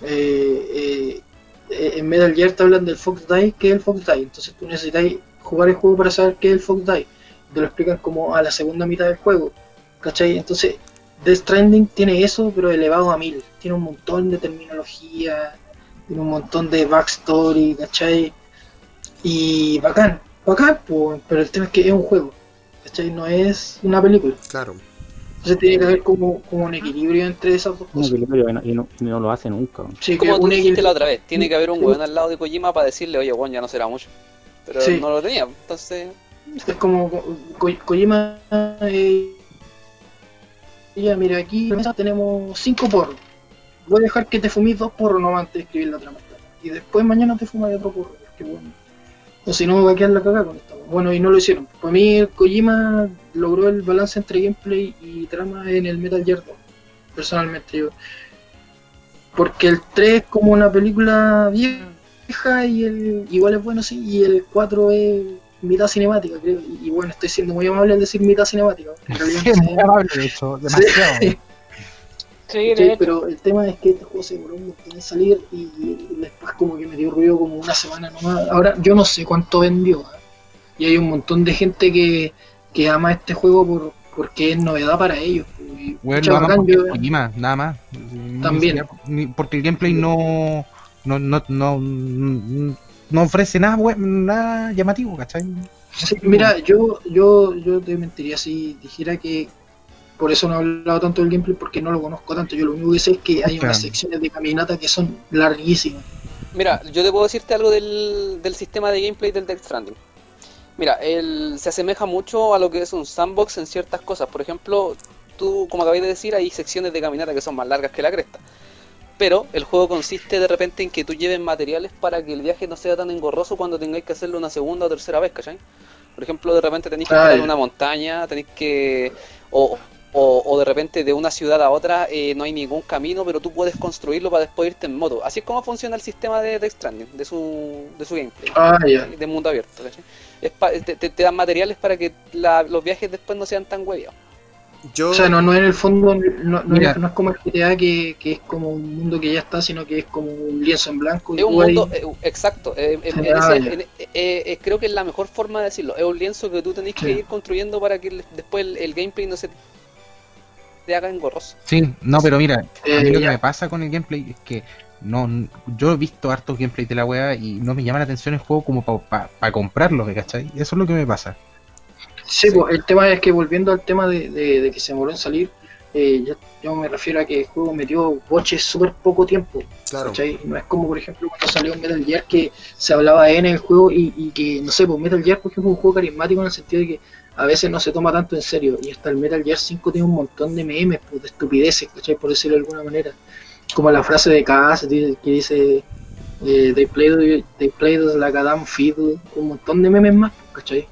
en Metal Gear te hablan del Fox Die, que es el Fox Die. Entonces tú necesitas jugar el juego para saber qué es el Fox Die. Te lo explican como a la segunda mitad del juego. ¿Cachai? Entonces, Death Stranding tiene eso, pero elevado a 1000. Tiene un montón de terminología, tiene un montón de backstory, ¿cachai? Y bacán, pues, pero el tema es que es un juego, ¿cachai? No es una película. Claro. Entonces tiene que haber como un equilibrio entre esas dos Un cosas. equilibrio y no lo hace nunca. Sí, que Como tú un dijiste equilibrio. la otra vez, tiene que haber un Sí. weón al lado de Kojima para decirle, oye, weón, ya no será mucho. Pero Sí. no lo tenía, entonces... Es como Kojima. Ya, mira, aquí en la mesa tenemos 5 porros. Voy a dejar que te fumís 2 porros nomás antes de escribir la trama. Y después mañana te fumas otro porro. Porque bueno. O si no, me va a quedar la cagada con esto. Bueno, y no lo hicieron. Para mí, Kojima logró el balance entre gameplay y trama en el Metal Gear 2. Personalmente, yo. Porque el 3 es como una película vieja y el igual es bueno, sí. Y el 4 es mitad cinemática, creo. Y bueno, estoy siendo muy amable al decir mitad cinemática. En realidad, Sí, muy amable, de hecho, demasiado. Sí. Sí, de Sí, hecho. pero el tema es que este juego se demoró un montón en salir y después como que me dio ruido como una semana nomás. Ahora yo no sé cuánto vendió, ¿eh? Y hay un montón de gente que ama este juego porque es novedad para ellos. Y, Weón, pucha, lo aman bacán, porque yo- es Kojima, nada más. También. Porque el gameplay no ofrece nada, nada llamativo, ¿cachai? sí, mira, yo te mentiría si dijera que por eso no he hablado tanto del gameplay porque no lo conozco tanto. Yo lo único que sé es que hay unas secciones de caminata que son larguísimas. Mira, yo te puedo decirte algo del sistema de gameplay del Death Stranding. Mira, se asemeja mucho a lo que es un sandbox en ciertas cosas. Por ejemplo, tú, como acabáis de decir, hay secciones de caminata que son más largas que la cresta. Pero el juego consiste de repente en que tú lleves materiales para que el viaje no sea tan engorroso cuando tengáis que hacerlo una segunda o tercera vez, ¿cachai? Por ejemplo, de repente tenéis que escalar una montaña, tenéis que... O de repente de una ciudad a otra no hay ningún camino, pero tú puedes construirlo para después irte en moto. Así es como funciona el sistema de Death Stranding, de su gameplay, Ya. de mundo abierto, ¿cachai? Te dan materiales para que los viajes después no sean tan hueviados. O sea, no en el fondo, Mira. no es como el GTA que es como un mundo que ya está, sino que es como un lienzo en blanco. Es un mundo, exacto. Ya. Creo que es la mejor forma de decirlo. Es un lienzo que tú tenés Sí. que ir construyendo para que después el gameplay no se te haga engorroso. Sí, no, pero mira, a mí lo que Ya. me pasa con el gameplay es que yo he visto hartos gameplays de la wea y no me llama la atención el juego como para comprarlo, ¿cachai? Eso es lo que me pasa. Sí, Sí. pues el tema es que volviendo al tema de que se demoró en salir, yo me refiero a que el juego metió boches súper poco tiempo. Claro. ¿Cachai? No es como, por ejemplo, cuando salió Metal Gear que se hablaba en el juego y que, no sé, pues Metal Gear, por ejemplo, es un juego carismático en el sentido de que a veces no se toma tanto en serio. Y hasta el Metal Gear 5 tiene un montón de memes, pues, de estupideces, ¿cachai? Por decirlo de alguna manera. Como la frase de Kaz que dice, they played us like a damn fiddle, un montón de memes más, ¿cachai?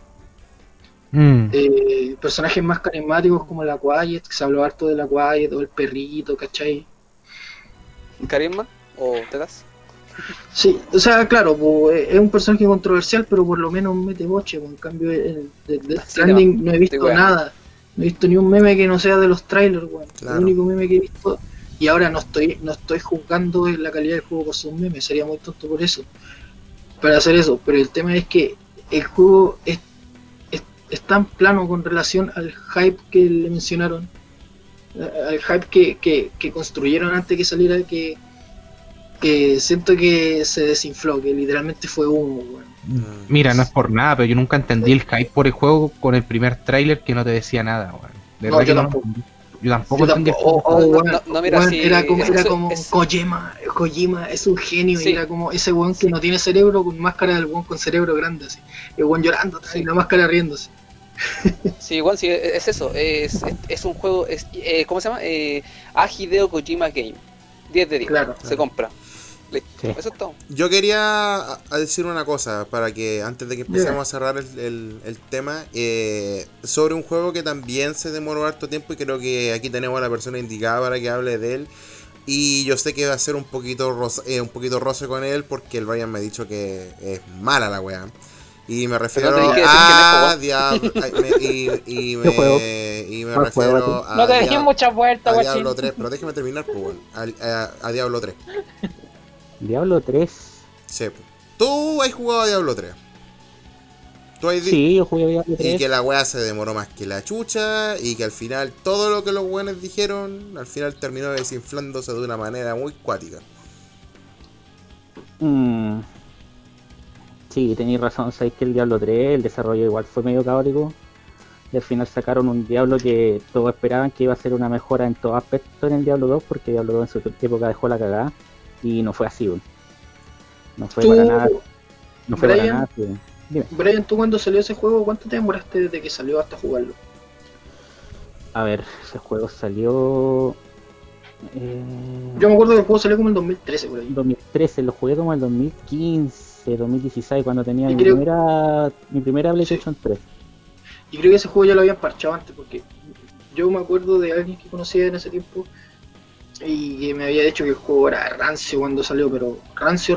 Personajes más carismáticos como la Quiet, que se habló harto de la Quiet, o el perrito, ¿cachai? ¿Carisma o tetas? Sí, o sea, claro, pues, es un personaje controversial, pero por lo menos mete boche, pues, en cambio de Death Stranding no he visto weón. nada, no he visto ni un meme que no sea de los trailers, weón. Claro. El único meme que he visto, y ahora no estoy juzgando la calidad del juego por sus memes, sería muy tonto por eso, para hacer eso, pero el tema es que el juego es tan plano con relación al hype que le mencionaron, al hype que construyeron antes que saliera, que siento que se desinfló, que literalmente fue humo, weón. Mira, no es por nada, pero yo nunca entendí el hype por el juego con el primer tráiler que no te decía nada, weón. De No, verdad yo que no lo tampoco. entendí. Yo tampoco Yo entendí el tampoco. juego. Weón, No, mira, weón, sí, era como es- Kojima es un genio, Sí. y era como ese weón que no tiene cerebro con máscara del weón con cerebro grande, así. El weón llorando, Sí. y la máscara riéndose. Sí, igual sí, es eso. Es un juego. ¿Cómo se llama? A Hideo Kojima Game. 10 de 10. Claro. Se compra. Listo. Sí. Eso es todo. Yo quería decir una cosa para que antes de que empecemos a cerrar el tema, sobre un juego que también se demoró harto tiempo y creo que aquí tenemos a la persona indicada para que hable de él. Y yo sé que va a ser un poquito roce con él porque el Brian me ha dicho que es mala la weá. Y me refiero te dije a decir Diablo. ¿Qué juego? Y me ¿Cuál juego, refiero a No te dejes muchas vueltas, a guachín. Diablo 3. Pero déjame terminar, pues, bueno, a Diablo 3. Diablo 3. Sí, pues. Tú has jugado a Diablo 3. Tú has Sí, yo jugué Diablo Y 3. que la weá se demoró más que la chucha. Y que al final todo lo que los weones dijeron, al final terminó desinflándose de una manera muy cuática. Mm. Sí, tenéis razón, sabéis que el Diablo 3, el desarrollo igual fue medio caótico. Y al final sacaron un Diablo que todos esperaban que iba a ser una mejora en todo aspecto en el Diablo 2, porque Diablo 2 en su época dejó la cagada. Y no fue así, weón. No fue Tú, para nada. No fue para Brian, nada así, weón. Dime. Brian, tú cuando salió ese juego, ¿cuánto te demoraste desde que salió hasta jugarlo? A ver, ese juego salió. Yo me acuerdo que el juego salió como en 2013 por ahí. En 2013, lo jugué como en el 2015, 2016, cuando tenía Y mi creo- primera PlayStation 3. Y creo que ese juego ya lo habían parchado antes, porque yo me acuerdo de alguien que conocía en ese tiempo y que me había dicho que el juego era rancio cuando salió, pero rancio.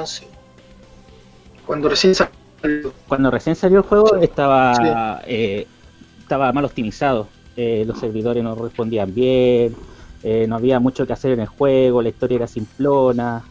Cuando recién salió. Cuando recién salió el juego Sí. estaba mal optimizado. Los servidores no respondían bien, no había mucho que hacer en el juego, la historia era simplona,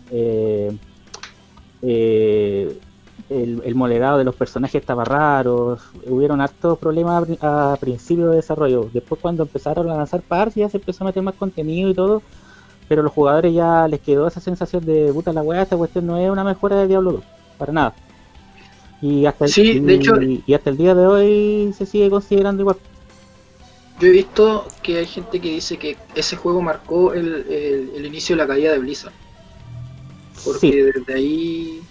el modelado de los personajes estaba raro, hubieron hartos problemas a principio de desarrollo. Después cuando empezaron a lanzar parches ya se empezó a meter más contenido y todo, pero a los jugadores ya les quedó esa sensación de puta la weá, esta cuestión no es una mejora de Diablo 2, para nada. Y hasta Sí, de hecho- y hasta el día de hoy se sigue considerando igual. Yo he visto que hay gente que dice que ese juego marcó el inicio de la caída de Blizzard. Porque Sí. desde ahí...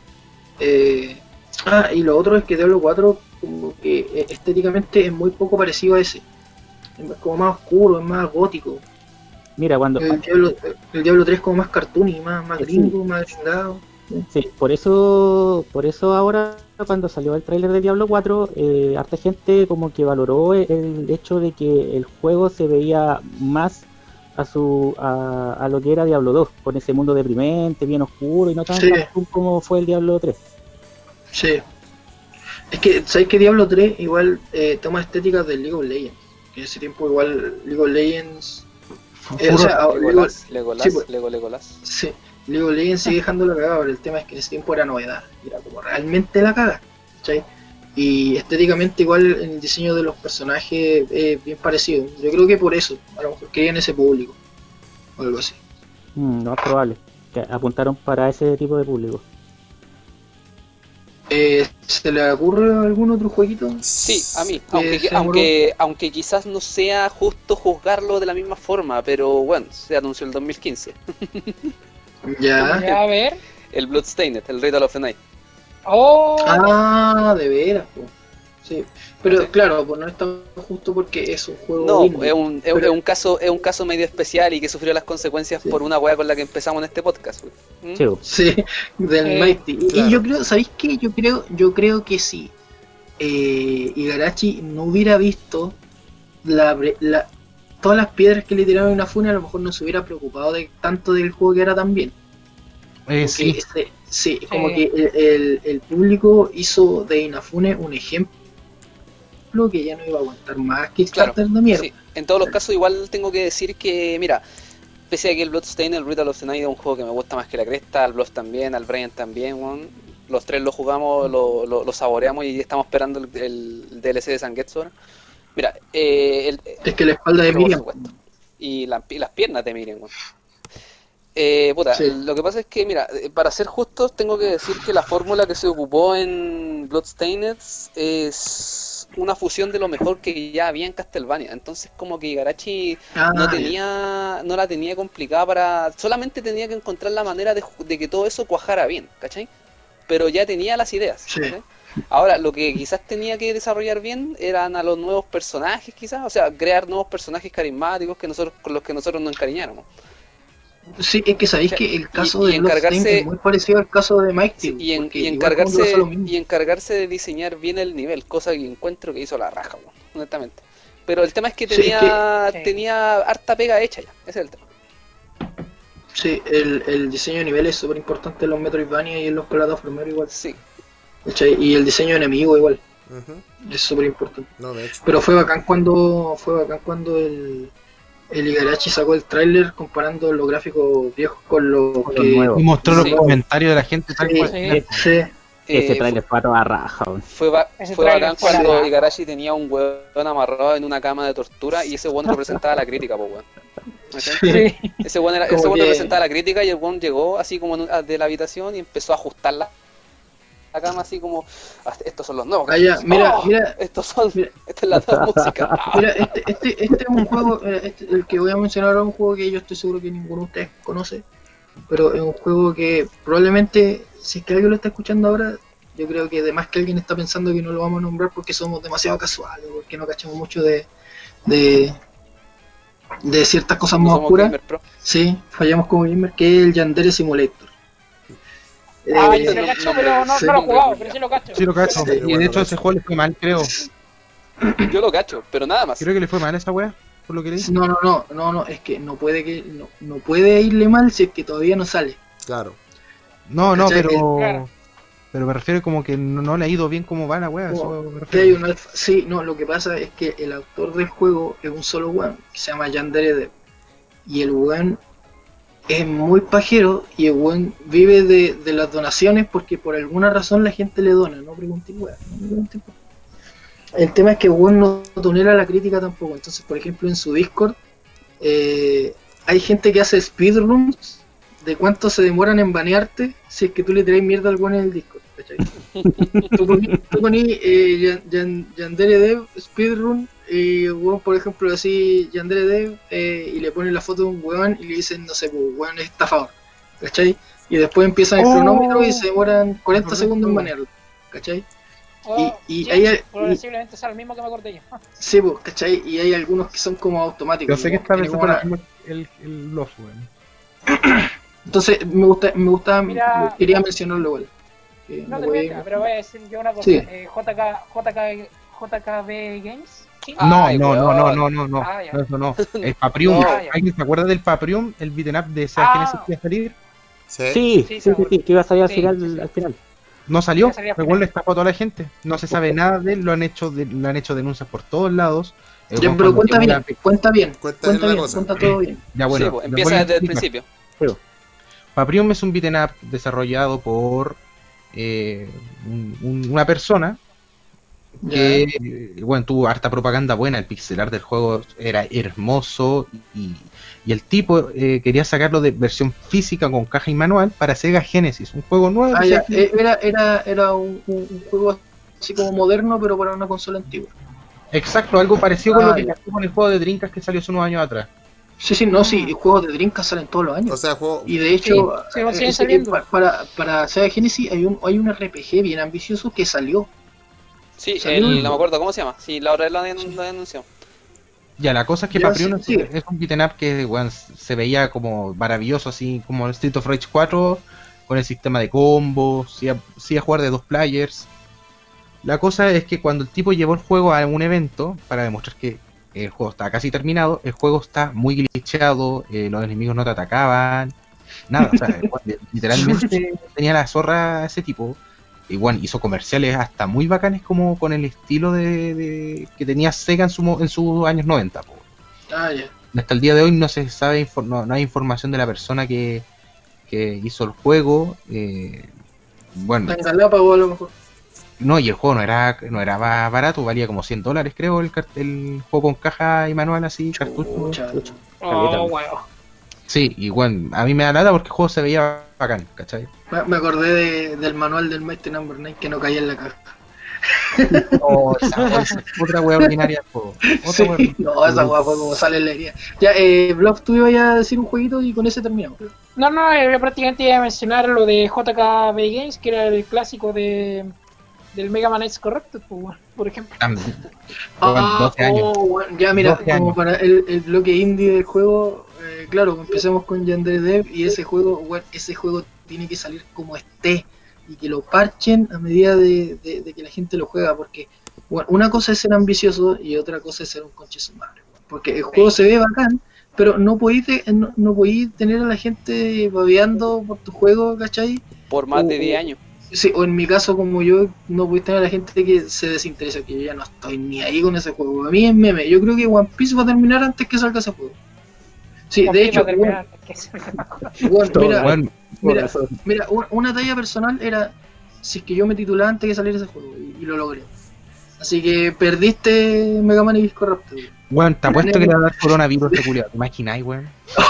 y lo otro es que Diablo 4 como que estéticamente es muy poco parecido a ese. Es como más oscuro, es más gótico. Mira, cuando El Diablo 3 es como más cartoony, más Sí. gringo, más gringado. sí, por eso ahora cuando salió el tráiler de Diablo 4, harta gente como que valoró el hecho de que el juego se veía más a lo que era Diablo 2, con ese mundo deprimente, bien oscuro y no tan Sí. cartoon como fue el Diablo 3. Sí. Es que, ¿sabéis que Diablo 3 igual toma estéticas del League of Legends? que en ese tiempo igual League of Legends... Furor. o sea, Legolas, sí, pues. Legolas. Sí, League of Legends sigue dejando la cagada, pero el tema es que en ese tiempo era novedad, era como realmente la caga, ¿cachai? Y estéticamente igual el diseño de los personajes es bien parecido. Yo creo que por eso, a lo mejor querían ese público, o algo así. No es probable. Que apuntaron para ese tipo de público. ¿Se le ocurre algún otro jueguito? Sí, a mí, se aunque quizás no sea justo juzgarlo de la misma forma, pero bueno, se anunció el 2015. Ya. Ya, a ver. El Bloodstained, el Ritual of the Night. Oh, Ah, de veras, po. Sí. Pero Sí. claro, pues no está justo porque es un juego No, indie. es un caso medio especial y que sufrió las consecuencias Sí. por una weá con la que empezamos en este podcast. ¿Mm? Sí, Sí, del Mighty. claro. Y yo creo, ¿sabéis qué? Yo creo que sí. Igarashi no hubiera visto todas las piedras que le tiraron en Inafune, a lo mejor no se hubiera preocupado tanto del juego que era tan bien. Sí. Sí, como que el público hizo de Inafune un ejemplo que ya no iba a aguantar más Kickstarter de mierda. Sí. En todos los casos igual tengo que decir que, mira, pese a que el Bloodstained, el Ritual of the Night es un juego que me gusta más que la cresta, al Blood también, al Brian también, weón. Los tres lo jugamos, lo saboreamos y estamos esperando el DLC de Zangetsu ahora. Mira, Es que la espalda de pero por Miriam. supuesto. Y las piernas de Miriam, weón. Puta, Sí. lo que pasa es que, mira, para ser justos, tengo que decir que la fórmula que se ocupó en Bloodstained es una fusión de lo mejor que ya había en Castlevania. Entonces, como que Igarashi no la tenía complicada solamente tenía que encontrar la manera de que todo eso cuajara bien, ¿cachai? Pero ya tenía las ideas, Sí. ¿cachai? Ahora, lo que quizás tenía que desarrollar bien eran a los nuevos personajes, quizás, o sea, crear nuevos personajes carismáticos con los que nosotros nos encariñáramos. Sí, es que sabéis O sea, que el caso y de Bloodstained es muy parecido al caso de Mike Sí, Team, y porque igual como que pasa lo mismo. encargarse de diseñar bien el nivel, cosa que encuentro que hizo la raja, weón, honestamente. Pero el tema es que Sí, es que- tenía harta pega hecha ya, ese es el tema. Sí, el diseño de nivel es súper importante en los Metroidvania y en los plataformeros igual. Sí, ¿Cachai? Y el diseño de enemigo igual, Ujú. es súper importante. No, de hecho. Pero fue bacán cuando el Igarashi sacó el tráiler comparando los gráficos viejos con los Con los que... nuevos. Y mostró Sí. los comentarios de la gente tal Sí, cual. Sí. sí, Ese eh, trailer fue a toda raja, weón. Ese fue tráiler bacán fue la cuando raja. Igarashi tenía un weón amarrado en una cama de tortura y ese weón representaba la crítica, po, weón. ¿Cachai? Sí. Ese weón Como que- representaba la crítica y el weón llegó así como de la habitación y empezó a ajustar la cama así como, estos son los nuevos. Ah, ya, mira, ¡Oh! mira. Estos son, Mira. esta es la nueva música. ¡Ah! Mira, este es un juego, el que voy a mencionar ahora es un juego que yo estoy seguro que ninguno de ustedes conoce, pero es un juego que probablemente, si es que alguien lo está escuchando ahora, yo creo que además que alguien está pensando que no lo vamos a nombrar porque somos demasiado casuales, porque no cachamos mucho de ciertas cosas No más somos oscuras. gamer pro. Sí, fallamos como gamer, que es el Yandere Simulator. Ah, Eh, yo lo cacho, no, pero no sí. lo he jugado, pero sí lo cacho. Sí, lo cacho. Sí, Y bueno, de hecho lo ese cacho. juego le fue mal, creo. Yo lo cacho, pero nada más. Creo que le fue mal a esa wea, por lo que leí. no, es que no puede irle mal si es que todavía no sale. Claro. No, ¿Cachai? pero. Claro. Pero me refiero como que no le ha ido bien como va la wea. Eso me Que hay refiero. un alfa- Sí, no, lo que pasa es que el autor del juego es un solo weón, que se llama Yandere Dev. Y el weón es muy pajero y el weón vive de las donaciones porque por alguna razón la gente le dona, no pregunten weón, no pregunten weón. El tema es que el weón no tolera la crítica tampoco, entonces por ejemplo en su Discord hay gente que hace speedruns de cuánto se demoran en banearte si es que tú le traes mierda al weón en el Discord, ¿cachai? Tú poní Yandere Dev speedrun y weón, por ejemplo, así Yandere Dev y le ponen la foto de un weón y le dicen, no sé, pues weón es estafador, ¿cachai? Y después empiezan el Oh. cronómetro y se demoran 40 Correcto. segundos en banearlo, ¿cachai? Oh, y sí, hay- posiblemente sea el mismo que me acordé yo. Sí, pues, ¿cachai? Y hay algunos que son como automáticos. Yo sé que ¿no? está Tiene pensando como una- el Bluff, weón. Entonces, me gusta, Mira. quería mencionarlo igual. Que No no te voy a metas, ir- pero voy a decir yo una cosa. Sí. JKB Games. ¿Sí? No, Ay, no, weón. no, Ah, ya. no, eso no. El Paprium. No. ¿Alguien se acuerda del Paprium? El beat'em up de Sega Ah. Genesis que iba a salir. Sí. Sí, que iba a salir al Sí, final. sí, sí. Al final. No salió, Ya salía el weón le estafó a toda la gente. No se sabe nada de él, lo han hecho denuncias por todos lados. Ya, weón, pero cuando llegó la- cuenta bien, Cuenta bien la cosa. cuenta todo bien. Ya bueno, Sí, pues, les empieza voy a desde el explicar. principio. Paprium es un beat'em up desarrollado por una persona que, bueno, tuvo harta propaganda buena. El pixel art del juego era hermoso y el tipo quería sacarlo de versión física con caja y manual para Sega Genesis, un juego nuevo. Ah, que ya, se- era un juego así como moderno, pero para una consola antigua. Exacto, algo parecido con lo que ya. pasó con el juego de Dreamcast que salió hace unos años atrás. Sí, no, sí, juegos de Dreamcast salen todos los años. O sea, juego. Y de hecho, Sí, siguen ese- saliendo. para Sega Genesis hay un RPG bien ambicioso que salió. Sí, Salió no el- me acuerdo cómo se llama. Sí, la otra vez lo anunció. Ya, la cosa es que Ya, Paprium sí. es un beat'em up que bueno, se veía como maravilloso, así como el Street of Rage 4, con el sistema de combos, sí a jugar de 2 players. La cosa es que cuando el tipo llevó el juego a un evento para demostrar que el juego está casi terminado, el juego está muy glitchado, los enemigos no te atacaban, nada, o sea, literalmente tenía la zorra ese tipo. Y bueno, hizo comerciales hasta muy bacanes como con el estilo de que tenía Sega en sus años 90. Po. Ah, ya. Hasta el día de hoy no se sabe, no hay información de la persona que hizo el juego. Bueno, Está en Galápagos a lo mejor. no, y el juego no era barato, valía como $100 creo, el juego con caja y manual así, cartucho. Pucha. Oh, wow. Sí, y bueno, a mí me da nada porque el juego se veía bacán, ¿cachai? Me acordé del manual del Mighty Number 9 que no caía en la caja. Oh, esa otra wea ordinaria del juego. Sí, Otra wea. no, esa guapa fue como sale en la herida. Ya, Blob, tú ibas a decir un jueguito y con ese terminamos. No, yo prácticamente iba a mencionar lo de JKB Games, que era el clásico del Mega Man X Corrupted, por ejemplo. También. Bueno, 12 años. Bueno, ya mira, 12 como años. para el bloque indie del juego, claro, empecemos con Yandere Dev y ese juego tiene que salir como esté y que lo parchen a medida de que la gente lo juega, porque bueno, una cosa es ser ambicioso y otra cosa es ser un conche su madre, porque el juego se ve bacán, pero no podéis tener a la gente babeando por tu juego, ¿cachai? Por más de 10 años. Sí, o en mi caso, como yo, no podéis tener a la gente que se desinteresa, que yo ya no estoy ni ahí con ese juego. A mí es meme. Yo creo que One Piece va a terminar antes que salga ese juego. Sí, de hecho, Bueno, mira, una talla personal era si es que yo me titulaba antes que saliera ese juego, y lo logré. Así que perdiste Mega Man X Corrupted. bueno, te apuesto que le va a dar coronavirus este culiado. ¿Te imagináis, weón?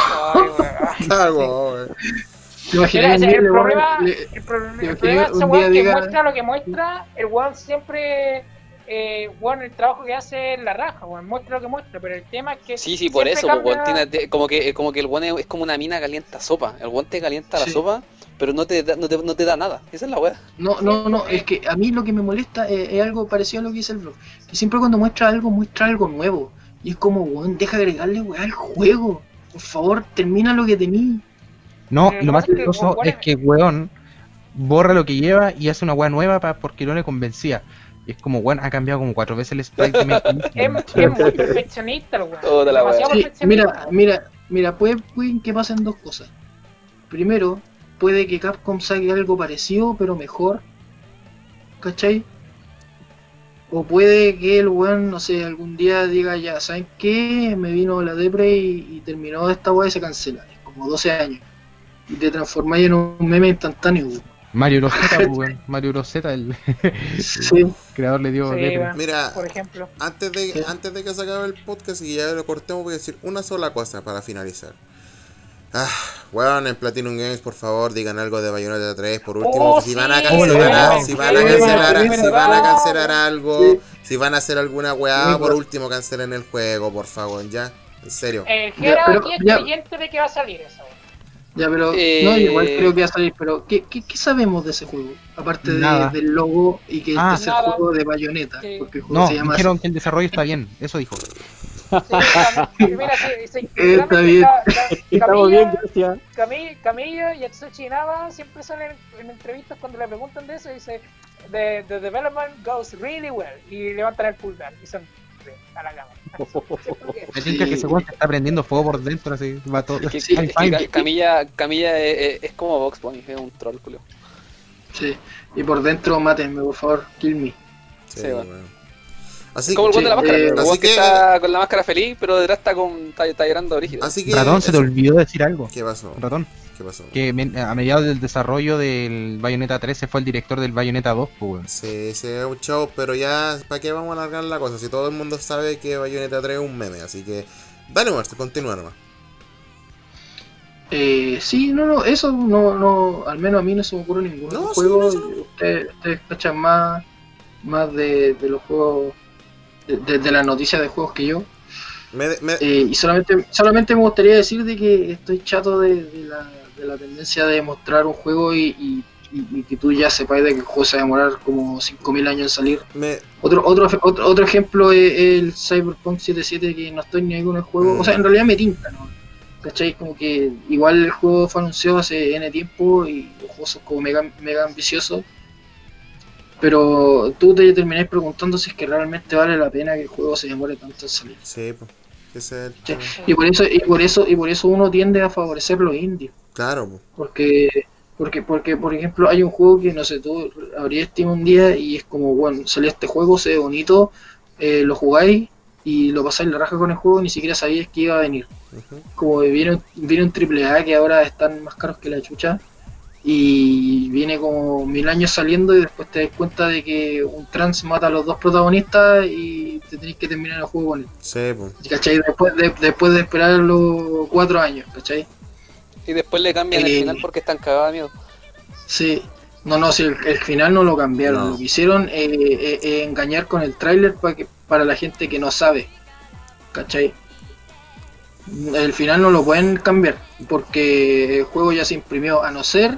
Algo, wey. ¿Te imaginas un día El le- problema le- es un ese día weón que diga- muestra lo que muestra, el weón siempre, el trabajo que hace es la raja, weón, muestra lo que muestra, pero el tema es que Sí, por siempre eso, cambia- pues, como que el weón es como una mina calienta sopa. El weón te calienta la Sí. sopa, pero no te da nada. Esa es la weá. No, es que a mí lo que me molesta es algo parecido a lo que dice el blog. Que siempre cuando muestra algo nuevo. Y es como, weón, deja agregarle weá al juego. Por favor, termina lo que tení. No, Pero lo lo más que pasa es que, peligroso bueno, es que, weón, borra lo que lleva y hace una weá nueva porque no le convencía. Y es como, weón, ha cambiado como 4 veces el sprite de Metal es muy perfeccionista, el weón. Toda la Demasiado Sí, perfeccionista. mira, puede que pasen dos cosas. Primero, puede que Capcom saque algo parecido, pero mejor. ¿Cachai? O puede que el weón, no sé, algún día diga, ya, ¿saben qué? Me vino la depre y terminó esta weá y se cancela. Es como 12 años. Y te transformáis en un meme instantáneo, weón. Mario Bros. Z, pues, weón. Mario Bros. Z, el Sí. creador le dio Sí, depre. weón, Mira, por ejemplo. antes de que se acabe el podcast y ya lo cortemos, voy a decir una sola cosa para finalizar. Weón, en Platinum Games, por favor, digan algo de Bayonetta 3. Por último, si van a cancelar algo, Sí. si van a hacer alguna weá, por último, cancelen el juego, por favor, ya. En serio. El Gera pero- aquí es ya. creyente de que va a salir esa, weón. Ya, pero no, igual creo que va a salir, pero ¿qué sabemos de ese juego? Aparte Nada. del logo y que Ah. este es el Nada. juego de Bayonetta, Sí. porque el juego No, se llama dijeron así. que el desarrollo está bien, eso dijo. Mira, Está bien. Estamos bien, gracias. Camillo y Atsushi Inaba siempre salen en entrevistas cuando le preguntan de eso y dice the development goes really well y levantan el pulgar y son a la cama. Me tinca que ese weón se está prendiendo fuego por dentro, así, va todo. Sí, I'm fine. Camilla es como Vox Bunny, es un troll, culio. Sí, y por dentro mátenme, por favor, kill me. Sí, Sí, weón. Así, Como el weón de la Sí, máscara, el así weón que que- está con la máscara feliz, pero detrás está llorando brígido. así que Ratón, se te eso. olvidó decir algo. ¿Qué pasó? Ratón, ¿Qué pasó? que a mediados del desarrollo del Bayonetta 3 se fue el director del Bayonetta 2, pues, weón. Sí, es un show, pero ya, ¿para qué vamos a alargar la cosa? Si todo el mundo sabe que Bayonetta 3 es un meme, así que dale, Marce, continúa nomás. Sí, no, eso no, al menos a mí no se me ocurre ningún No, otro sí, juego. no, sí. Ustedes cachan más de los juegos, de las noticias de juegos que yo. Y solamente me gustaría decir de que estoy chato de la tendencia de mostrar un juego y que tú ya sepáis de que el juego se va a demorar como 5000 años en salir. Otro ejemplo es el Cyberpunk 77, que no estoy ni ahí con el juego. O sea, en realidad me tinta, ¿no? ¿Cachai? Como que igual el juego fue anunciado hace N tiempo y los juegos son como mega ambiciosos. Pero tú te terminás preguntando si es que realmente vale la pena que el juego se demore tanto en salir. Sí, pues, ese es el Sí. tema. Y por eso uno tiende a favorecer los indies. Claro, pues. Porque, por ejemplo, hay un juego que, no sé, tú abrías Steam un día y es como, bueno, salió este juego, se ve bonito, lo jugáis y lo pasáis la raja con el juego, ni siquiera sabías que iba a venir. Ujú. Como que viene un AAA que ahora están más caros que la chucha y viene como 1000 años saliendo y después te das cuenta de que un trans mata a los dos protagonistas y te tenés que terminar el juego con él. Sí, pues. ¿Cachai? Después de esperar los 4 años, ¿cachai? Y después le cambian el final porque están cagados de miedo. Sí, no, si el final no lo cambiaron, No. lo que hicieron engañar con el tráiler para la gente que no sabe, ¿cachai? El final no lo pueden cambiar porque el juego ya se imprimió, a no ser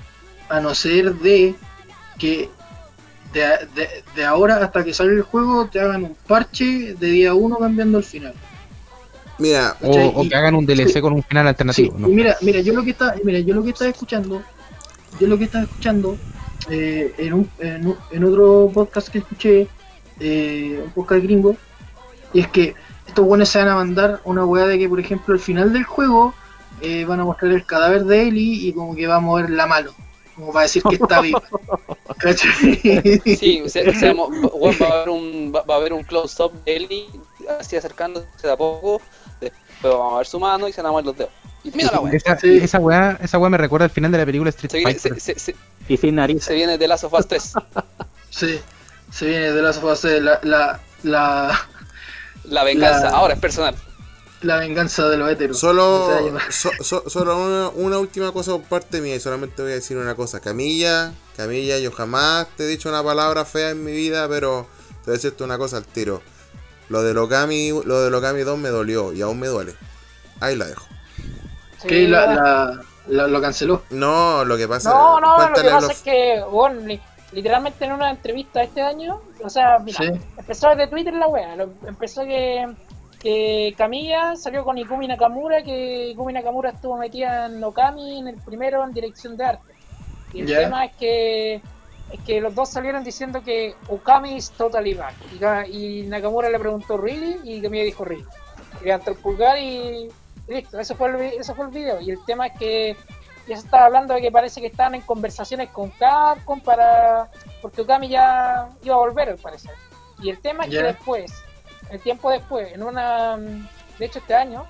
de que de ahora hasta que salga el juego te hagan un parche de día 1 cambiando el final. Mira, O que hagan un DLC con un final alternativo, Sí, ¿no? y mira, yo lo que estaba escuchando, en otro podcast que escuché, un podcast gringo, y es que estos buenos se van a mandar una weá de que, por ejemplo, al final del juego van a mostrar el cadáver de Ellie y como que va a mover la mano, como para decir que está viva. ¿Cachai? Sí, weón, va a haber un close-up de Ellie así acercándose de a poco. Después vamos a ver su mano y se van a mover los dedos. Y mira la weá. Esa weá me recuerda al final de la película Street Fighter. Y sin nariz. Se viene de Last of Us 3. Sí, se viene de las fases La venganza, La- ahora es personal. la venganza de los héteros. solo, Se va a llamar. solo una última cosa por parte mía y solamente voy a decir una cosa. Camilla, yo jamás te he dicho una palabra fea en mi vida, pero te voy a decirte una cosa al tiro. Lo de Okami 2 me dolió y aún me duele. Ahí la dejo. Sí, Que lo canceló. No, lo que pasa No, lo que cuéntale pasa los- es que, bueno, literalmente en una entrevista este año, o sea, mira, Sí. empezó desde Twitter la wea, empezó que Camilla salió con Ikumi Nakamura, que Ikumi Nakamura estuvo metida en Okami en el primero en dirección de arte. Y el Ya. tema es que los dos salieron diciendo que Okami is totally back. Y Nakamura le preguntó ¿really? Y Camilla dijo ¿really? Levantó el pulgar y listo, eso fue el video. Y el tema es que ya se estaba hablando de que parece que estaban en conversaciones con Capcom porque Okami ya iba a volver al parecer. Y el tema es Ya. que después, el tiempo después, de hecho este año,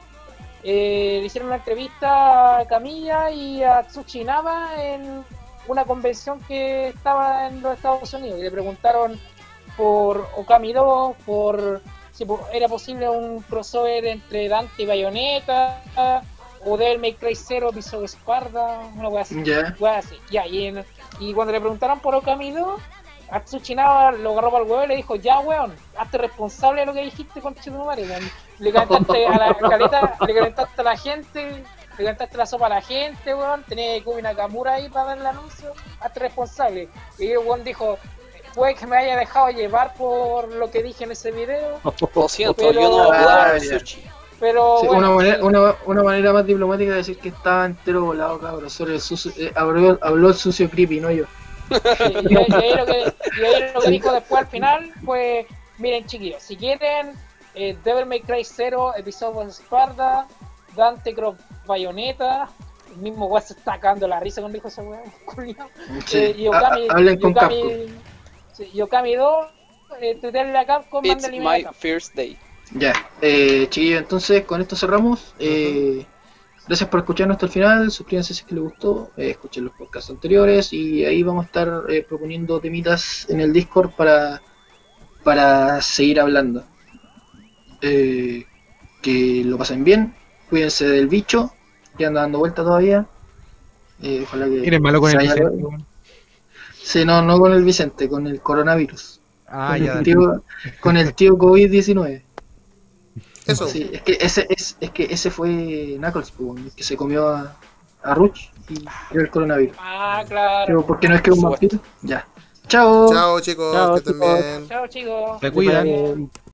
le hicieron una entrevista a Camilla y a Tsuchinaba en una convención que estaba en los Estados Unidos y le preguntaron por Okami 2, por si era posible un crossover entre Dante y Bayonetta o Devil May Cry 0 Episodio Sparda, una wea así. Ya. Wea así. Ya, y cuando le preguntaron por Okami 2, a Tsuchinaba lo agarró para el huevo y le dijo, ya weón, hazte responsable de lo que dijiste con Chetumare, weón. Le calentaste a la caleta, le calentaste a la gente, le calentaste la sopa a la gente, weón, tenía Ikumi Nakamura ahí para dar el anuncio, hazte responsable. Y el weón dijo, puede que me haya dejado llevar por lo que dije en ese video, Lo siento, Pero- yo no jugaba al ya. sushi. pero Sí, bueno, una manera más diplomática de decir que estaba entero volado, cabrón. Sobre el sucio, habló el sucio creepy, no yo. y ahí lo que dijo después al final fue, miren chiquillos, si quieren Devil May Cry 0, Episodio Sparda, Dante Cross Bayonetta, el mismo weón se está cagando la risa cuando dijo ese weón, culiao. Sí. Y Okami, Hablen con Capcom. y Okami 2, tuitearle a Capcom, It's mándale my email a Capcom. first day. Ya, chiquillos, entonces con esto cerramos. Gracias por escucharnos hasta el final. Suscríbanse si es que les gustó. Escuchen los podcasts anteriores. Y ahí vamos a estar proponiendo temitas en el Discord para seguir hablando. Que lo pasen bien. Cuídense del bicho que anda dando vuelta todavía. Ojalá que Eres malo con se el vaya Vicente, luego. weón. Sí, no con el Vicente, con el coronavirus. Ah, con, ya, el dale. tío, con el tío COVID-19. Eso. Sí, es que ese fue Knuckles, pues, el que se comió a Ruch y dio el coronavirus. Ah, claro. Pero, ¿por qué no es que es un Por supuesto. vampiro? Ya. Chao. Chao chicos, Chao, que estén chicos. bien. Chao, chicos. Se cuidan. Bien.